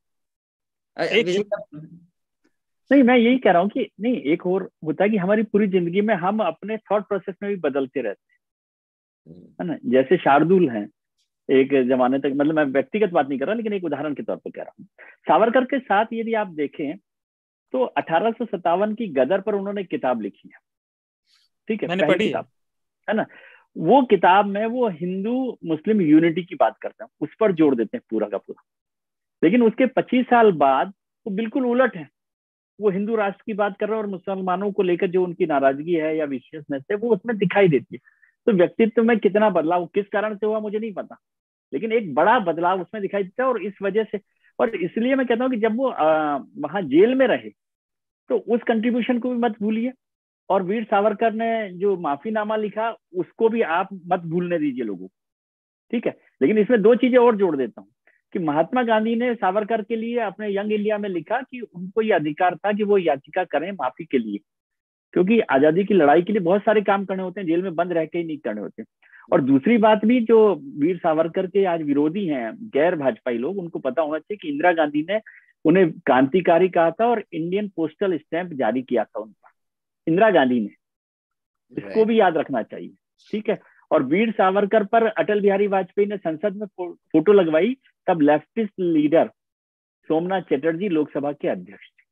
नहीं, मैं यही कह रहा हूँ कि नहीं, एक और होता है कि हमारी पूरी जिंदगी में हम अपने थॉट प्रोसेस में भी बदलते रहते हैं, है ना। जैसे शार्दुल हैं, एक जमाने तक, मतलब मैं व्यक्तिगत बात नहीं कर रहा, लेकिन एक उदाहरण के तौर पर कह रहा हूँ। सावरकर के साथ यदि आप देखें तो 1857 की गदर पर उन्होंने किताब लिखी है, ठीक है, मैंने पढ़ी किताब, है ना। वो किताब में वो हिंदू मुस्लिम यूनिटी की बात करते हैं, उस पर जोड़ देते हैं पूरा का पूरा। लेकिन उसके 25 साल बाद वो बिल्कुल उलट है, वो हिंदू राष्ट्र की बात कर रहे हैं और मुसलमानों को लेकर जो उनकी नाराजगी है या विशेषनेस है वो उसमें दिखाई देती है। तो व्यक्तित्व में कितना बदलाव किस कारण से हुआ मुझे नहीं पता, लेकिन एक बड़ा बदलाव उसमें दिखाई देता है। और इस वजह से, और इसलिए मैं कहता हूँ कि जब वो वहां जेल में रहे तो उस कंट्रीब्यूशन को भी मत भूलिए, और वीर सावरकर ने जो माफीनामा लिखा उसको भी आप मत भूलने दीजिए लोगों, ठीक है। लेकिन इसमें 2 चीजें और जोड़ देता हूँ कि महात्मा गांधी ने सावरकर के लिए अपने यंग इंडिया में लिखा कि उनको ये अधिकार था कि वो याचिका करें माफी के लिए, क्योंकि आजादी की लड़ाई के लिए बहुत सारे काम करने होते हैं, जेल में बंद रह के ही नहीं करने होते। और दूसरी बात भी, जो वीर सावरकर के आज विरोधी हैं गैर भाजपाई लोग, उनको पता होना चाहिए कि इंदिरा गांधी ने उन्हें क्रांतिकारी कहा था और इंडियन पोस्टल स्टैंप जारी किया था उन पर, इंदिरा गांधी ने, इसको भी याद रखना चाहिए, ठीक है। और वीर सावरकर पर अटल बिहारी वाजपेयी ने संसद में फोटो लगवाई, तब लेफ्टिस्ट लीडर सोमनाथ चटर्जी लोकसभा के अध्यक्ष थे।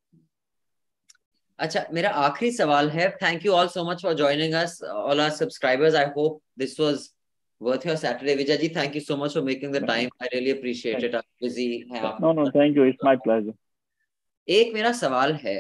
अच्छा, मेरा आखिरी सवाल है। Thank you all so much for joining us, all our subscribers. I hope this was worth your Saturday. Vijay ji, thank you so much for making the time. I really appreciate it. आप busy हैं आप। No, thank you, it's my pleasure. एक मेरा सवाल है,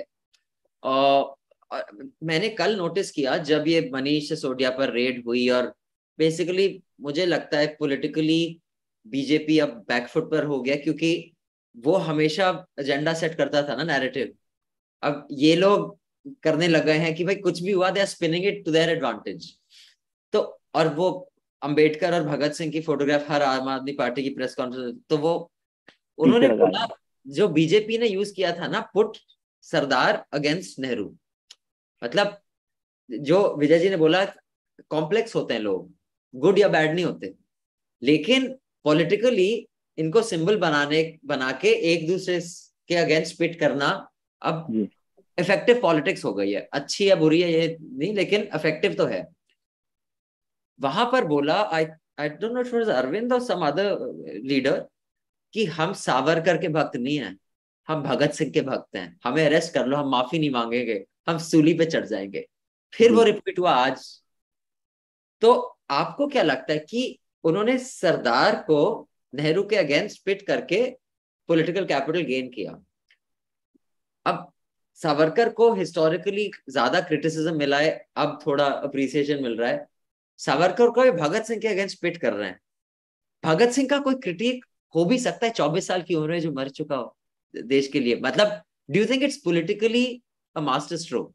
मैंने कल notice किया जब ये मनीष सिसोदिया पर रेड हुई, और बेसिकली मुझे लगता है पॉलिटिकली बीजेपी अब बैकफुट पर हो गया, क्योंकि वो हमेशा एजेंडा सेट करता था ना, नैरेटिव। अब ये लोग करने लगे हैं कि भाई कुछ भी हुआ, they are spinning it to their advantage. तो और वो अंबेडकर और भगत सिंह की फोटोग्राफ हर आम आदमी पार्टी की प्रेस कॉन्फ्रेंस, तो वो उन्होंने बोला, जो बीजेपी ने यूज किया था ना, पुट सरदार अगेंस्ट नेहरू। मतलब जो विजय जी ने बोला, कॉम्प्लेक्स होते हैं लोग, गुड या बैड नहीं होते, लेकिन पॉलिटिकली इनको सिंबल बना के एक दूसरे के अगेंस्ट पिट करना अब इफेक्टिव पॉलिटिक्स हो गई है। अच्छी या बुरी है ये नहीं, लेकिन इफेक्टिव तो है। वहां पर बोला, I don't know if it was Arvind और सम अदर लीडर, कि हम सावरकर के भक्त नहीं हैं, हम भगत सिंह के भक्त हैं, हमें अरेस्ट कर लो, हम माफी नहीं मांगेंगे, हम सूली पे चढ़ जाएंगे। फिर वो रिपीट हुआ आज। तो आपको क्या लगता है कि उन्होंने सरदार को नेहरू के अगेंस्ट पिट करके पॉलिटिकल कैपिटल गेन किया? अब सावरकर को हिस्टोरिकली ज्यादा क्रिटिसिज्म मिला है, अब थोड़ा अप्रिसिएशन मिल रहा है। सावरकर को भगत सिंह के अगेंस्ट पिट कर रहे हैं। भगत सिंह का कोई क्रिटिक हो भी सकता है 24 साल की उम्र में जो मर चुका हो देश के लिए? मतलब do you think it's politically a master stroke?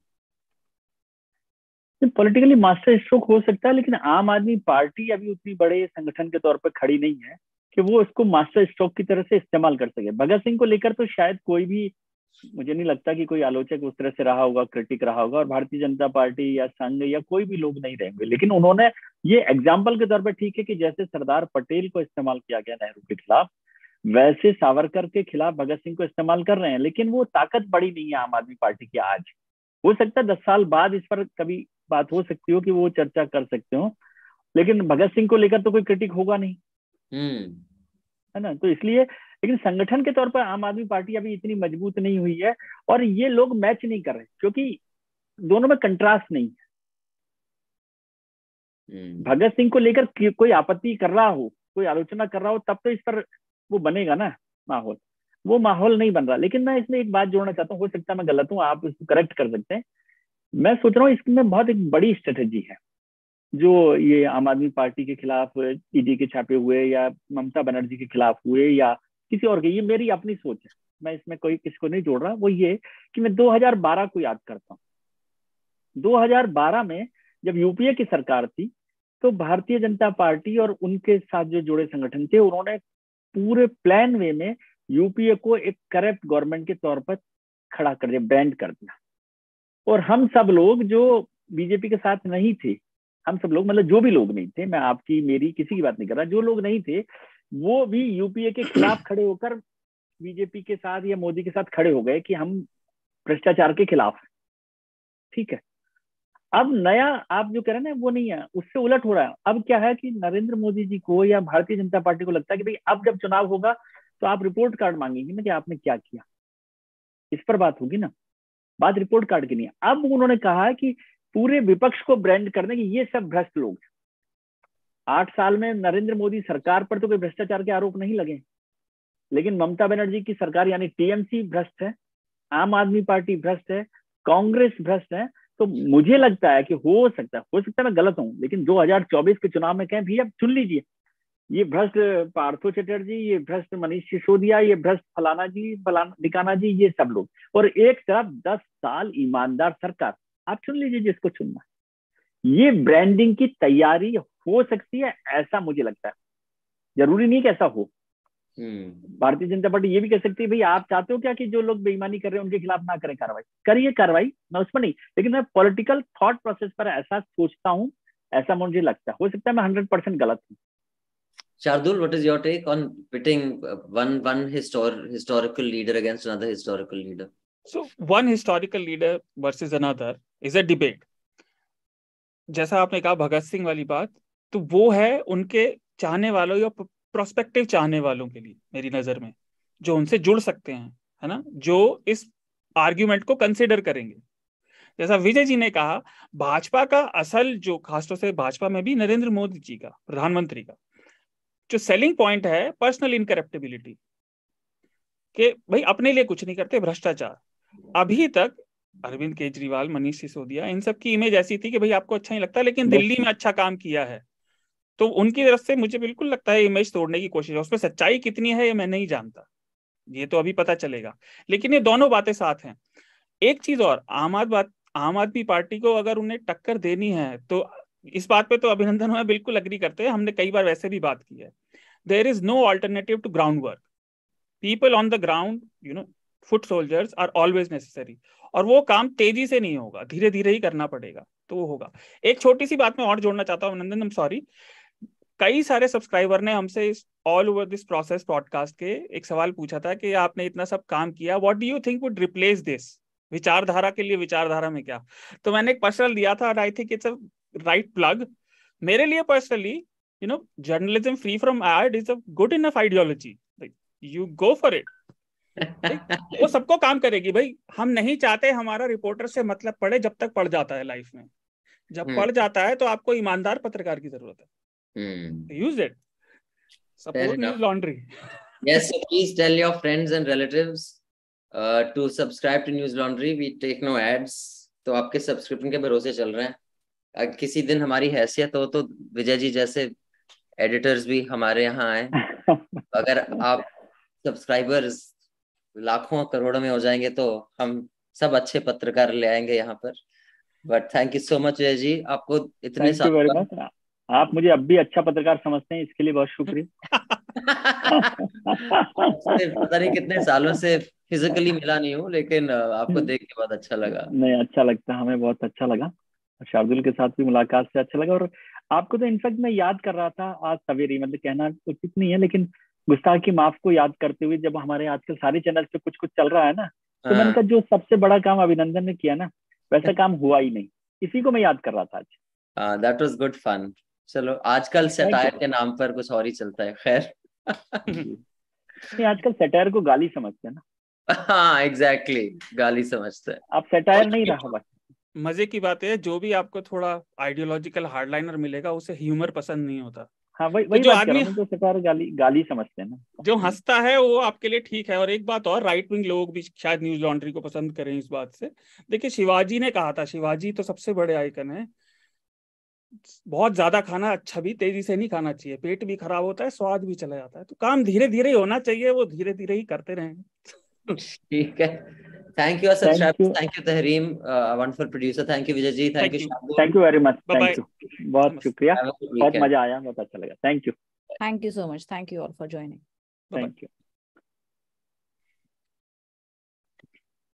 Politically master stroke हो सकता है, लेकिन आम आदमी पार्टी अभी उतनी बड़े संगठन के तौर पर खड़ी नहीं है कि वो इसको मास्टर स्ट्रोक की तरह से इस्तेमाल कर सके। भगत सिंह को लेकर तो शायद कोई भी, मुझे नहीं लगता कि कोई आलोचक उस तरह से रहा होगा, क्रिटिक रहा होगा, और भारतीय जनता पार्टी या संघ या कोई भी लोग नहीं रहेंगे। लेकिन उन्होंने ये एग्जाम्पल के तौर पर, ठीक है कि जैसे सरदार पटेल को इस्तेमाल किया गया नेहरू के खिलाफ, वैसे सावरकर के खिलाफ भगत सिंह को इस्तेमाल कर रहे हैं। लेकिन वो ताकत बड़ी नहीं है आम आदमी पार्टी की आज। हो सकता है 10 साल बाद इस पर कभी बात हो सकती हो कि वो चर्चा कर सकते हो, लेकिन भगत सिंह को लेकर तो कोई क्रिटिक होगा नहीं, है ना। तो इसलिए, लेकिन संगठन के तौर पर आम आदमी पार्टी अभी इतनी मजबूत नहीं हुई है, और ये लोग मैच नहीं कर रहे क्योंकि दोनों में कंट्रास्ट नहीं है। भगत सिंह को लेकर कोई आपत्ति कर रहा हो, कोई आलोचना कर रहा हो, तब तो इस पर वो बनेगा ना माहौल। वो माहौल नहीं बन रहा। लेकिन मैं इसमें एक बात जोड़ना चाहता हूँ, हो सकता है मैं गलत हूँ, आप इसको करेक्ट कर सकते हैं। मैं सोच रहा हूँ इसमें बहुत एक बड़ी स्ट्रेटेजी है, जो ये आम आदमी पार्टी के खिलाफ ईडी के छापे हुए, या ममता बनर्जी के खिलाफ हुए, या किसी और के, ये मेरी अपनी सोच है, मैं इसमें कोई किसको नहीं जोड़ रहा। वो ये कि मैं 2012 को याद करता हूँ। 2012 में जब यूपीए की सरकार थी, तो भारतीय जनता पार्टी और उनके साथ जो जुड़े संगठन थे, उन्होंने पूरे प्लान वे में यूपीए को एक करप्ट गवर्नमेंट के तौर पर खड़ा कर दिया, ब्रांड कर दिया। और हम सब लोग जो बीजेपी के साथ नहीं थे, हम सब लोग, मतलब जो भी लोग नहीं थे, मैं आपकी मेरी किसी की बात नहीं कर रहा, जो लोग नहीं थे वो भी यूपीए के खिलाफ खड़े होकर बीजेपी के साथ या मोदी के साथ खड़े हो गए कि हम भ्रष्टाचार के खिलाफ हैं। ठीक है। अब नया आप जो कह रहे हैं ना, वो नहीं है, उससे उलट हो रहा है। अब क्या है कि नरेंद्र मोदी जी को या भारतीय जनता पार्टी को लगता है कि भाई अब जब चुनाव होगा तो आप रिपोर्ट कार्ड मांगेंगे ना कि आपने क्या किया, इस पर बात होगी ना, बात रिपोर्ट कार्ड की नहीं है। अब उन्होंने कहा है कि पूरे विपक्ष को ब्रांड करने की ये सब भ्रष्ट लोग। 8 साल में नरेंद्र मोदी सरकार पर तो कोई भ्रष्टाचार के आरोप नहीं लगे, लेकिन ममता बनर्जी की सरकार यानी टीएमसी भ्रष्ट है, आम आदमी पार्टी भ्रष्ट है, कांग्रेस भ्रष्ट है। तो मुझे लगता है कि हो सकता है मैं गलत हूं, लेकिन 2024 के चुनाव में कहें भैया चुन लीजिए, ये भ्रष्ट पार्थो चटर्जी, ये भ्रष्ट मनीष सिसोदिया, ये भ्रष्ट फलाना जी, फलाना ढिकाना जी, ये सब लोग, और एक तरफ 10 साल ईमानदार सरकार, आप चुन लीजिए जिसको चुनना। ये ब्रांडिंग की तैयारी हो सकती है, ऐसा मुझे लगता है। जरूरी नहीं कि ऐसा हो। भारतीय जनता पार्टी ये भी कह सकती है भाई आप चाहते हो क्या कि जो लोग बेईमानी कर रहे हैं उनके खिलाफ ना करें कार्रवाई, करिए कार्रवाई, मैं उसमें नहीं, लेकिन मैं पॉलिटिकल थॉट प्रोसेस पर ऐसा सोचता हूँ, ऐसा मुझे लगता है। हो सकता है मैं 100% गलत हूँ। Shardul, what is your take on pitting one historical leader against another historical leader? So one historical leader versus another is a debate. जैसा आपने कहा भगत सिंह वाली बात, तो वो है उनके चाहने वालों या प्रोस्पेक्टिव चाहने वालों के लिए, मेरी नजर में, जो उनसे जुड़ सकते हैं, है ना, जो इस आर्ग्यूमेंट को कंसिडर करेंगे। जैसा विजय जी ने कहा, भाजपा का असल जो, खासतौर से भाजपा में भी नरेंद्र मोदी जी का, प्रधानमंत्री का जो सेलिंग पॉइंट है, पर्सनल इनकरप्टिबिलिटी, कि भाई अपने लिए कुछ नहीं करते, भ्रष्टाचार। अभी तक अरविंद केजरीवाल, मनीष सिसोदिया, इन सब की इमेज ऐसी थी कि भाई आपको अच्छा नहीं लगता, लेकिन दिल्ली में अच्छा काम किया है, तो उनकी तरफ से मुझे बिल्कुल लगता है इमेज तोड़ने की कोशिश है। उसमें सच्चाई कितनी है ये मैं नहीं जानता, ये तो अभी पता चलेगा, लेकिन ये दोनों बातें साथ हैं। एक चीज और, आम आदमी पार्टी को अगर उन्हें टक्कर देनी है, तो इस बात पे तो अभिनंदन मैं बिल्कुल अग्री करते हैं, हमने कई बार वैसे भी बात की है। There is no alternative to ground work, people on the ground, foot soldiers are always necessary, और वो काम तेजी से नहीं होगा, धीरे धीरे ही करना पड़ेगा, तो वो होगा। एक छोटी सी बात मैं और जोड़ना चाहता हूँ अभिनंदन, सॉरी, कई सारे सब्सक्राइबर ने हमसे all over this process podcast के एक सवाल पूछा था कि आपने इतना सब काम किया, what do you think would replace this, विचारधारा के लिए विचारधारा में क्या। तो मैंने एक पर्सनल दिया था, I think it's a right plug. मेरे लिए personally, journalism free from ad is a good enough ideology, you go for it, वो सबको काम करेगी भाई। हम नहीं चाहते हमारा रिपोर्टर से मतलब पड़े जब तक पढ़ जाता है लाइफ में। जब पढ़ जाता है तो आपको ईमानदार पत्रकार की जरूरत है। Use it, support Newslaundry. Yes, so please tell your friends and relatives to subscribe to News Laundry. We take no ads. तो आपके सब्सक्रिप्शन के भरोसे चल रहे हैं। किसी दिन हमारी हैसियत हो तो विजय जी जैसे एडिटर्स भी हमारे यहाँ आए। अगर आप सब्सक्राइबर्स लाखों करोड़ों में हो जाएंगे तो हम सब अच्छे पत्रकार ले आएंगे यहाँ पर। But thank you so much Vijay ji, आपको इतने थैंक यू वेरी मच। आप मुझे अब भी अच्छा पत्रकार समझते हैं, इसके लिए बहुत शुक्रिया। पता नहीं कितने सालों से फिजिकली मिला नहीं हूँ, लेकिन आपको देख के बहुत अच्छा लगा। नहीं, अच्छा लगता, हमें बहुत अच्छा लगा। शार्दुल के साथ भी मुलाकात से अच्छा लगा। और आपको तो इनफैक्ट मैं याद कर रहा था आज सवेरे, मतलब कहना उचित नहीं है लेकिन गुस्ताखी माफ को याद करते हुए, जब हमारे आजकल सारे चैनल पे कुछ कुछ चल रहा है ना, तो मैंने कहा जो सबसे बड़ा काम अभिनंदन ने किया ना, वैसा काम हुआ ही नहीं। इसी को मैं याद कर रहा था आज। That was good fun. चलो आजकल सटायर के नाम पर कुछ और ही चलता है। खैर नहीं, आजकल सटायर को गाली समझते हैं ना। हाँ एग्जैक्टली, गाली समझते हैं। आप सटायर नहीं रहा बस। मजे की बात है, जो भी आपको थोड़ा आइडियोलॉजिकल हार्डलाइनर मिलेगा उसे ह्यूमर पसंद नहीं होता। हाँ, वही तो जो बात कर आदमी रहा हूँ, जो सटायर गाली समझते हैं ना, जो हंसता है वो आपके लिए ठीक है। और एक बात और, राइट विंग लोग भी शायद न्यूज लॉन्ड्री को पसंद करें इस बात से। देखिए शिवाजी ने कहा था, शिवाजी तो सबसे बड़े आइकन है, बहुत ज्यादा खाना अच्छा भी तेजी से नहीं खाना चाहिए, पेट भी खराब होता है, स्वाद भी चला जाता है। तो काम धीरे धीरे ही होना चाहिए, वो धीरे धीरे ही करते रहें। ठीक है। Thank you subscribers, thank you Tahreem, wonderful producer, thank you Vijay ji, thank you Shardul, thank you very much, bye thank you, बहुत शुक्रिया, बहुत मजा आया, बहुत अच्छा लगा। Thank you so much, thank you all for joining. Thank you.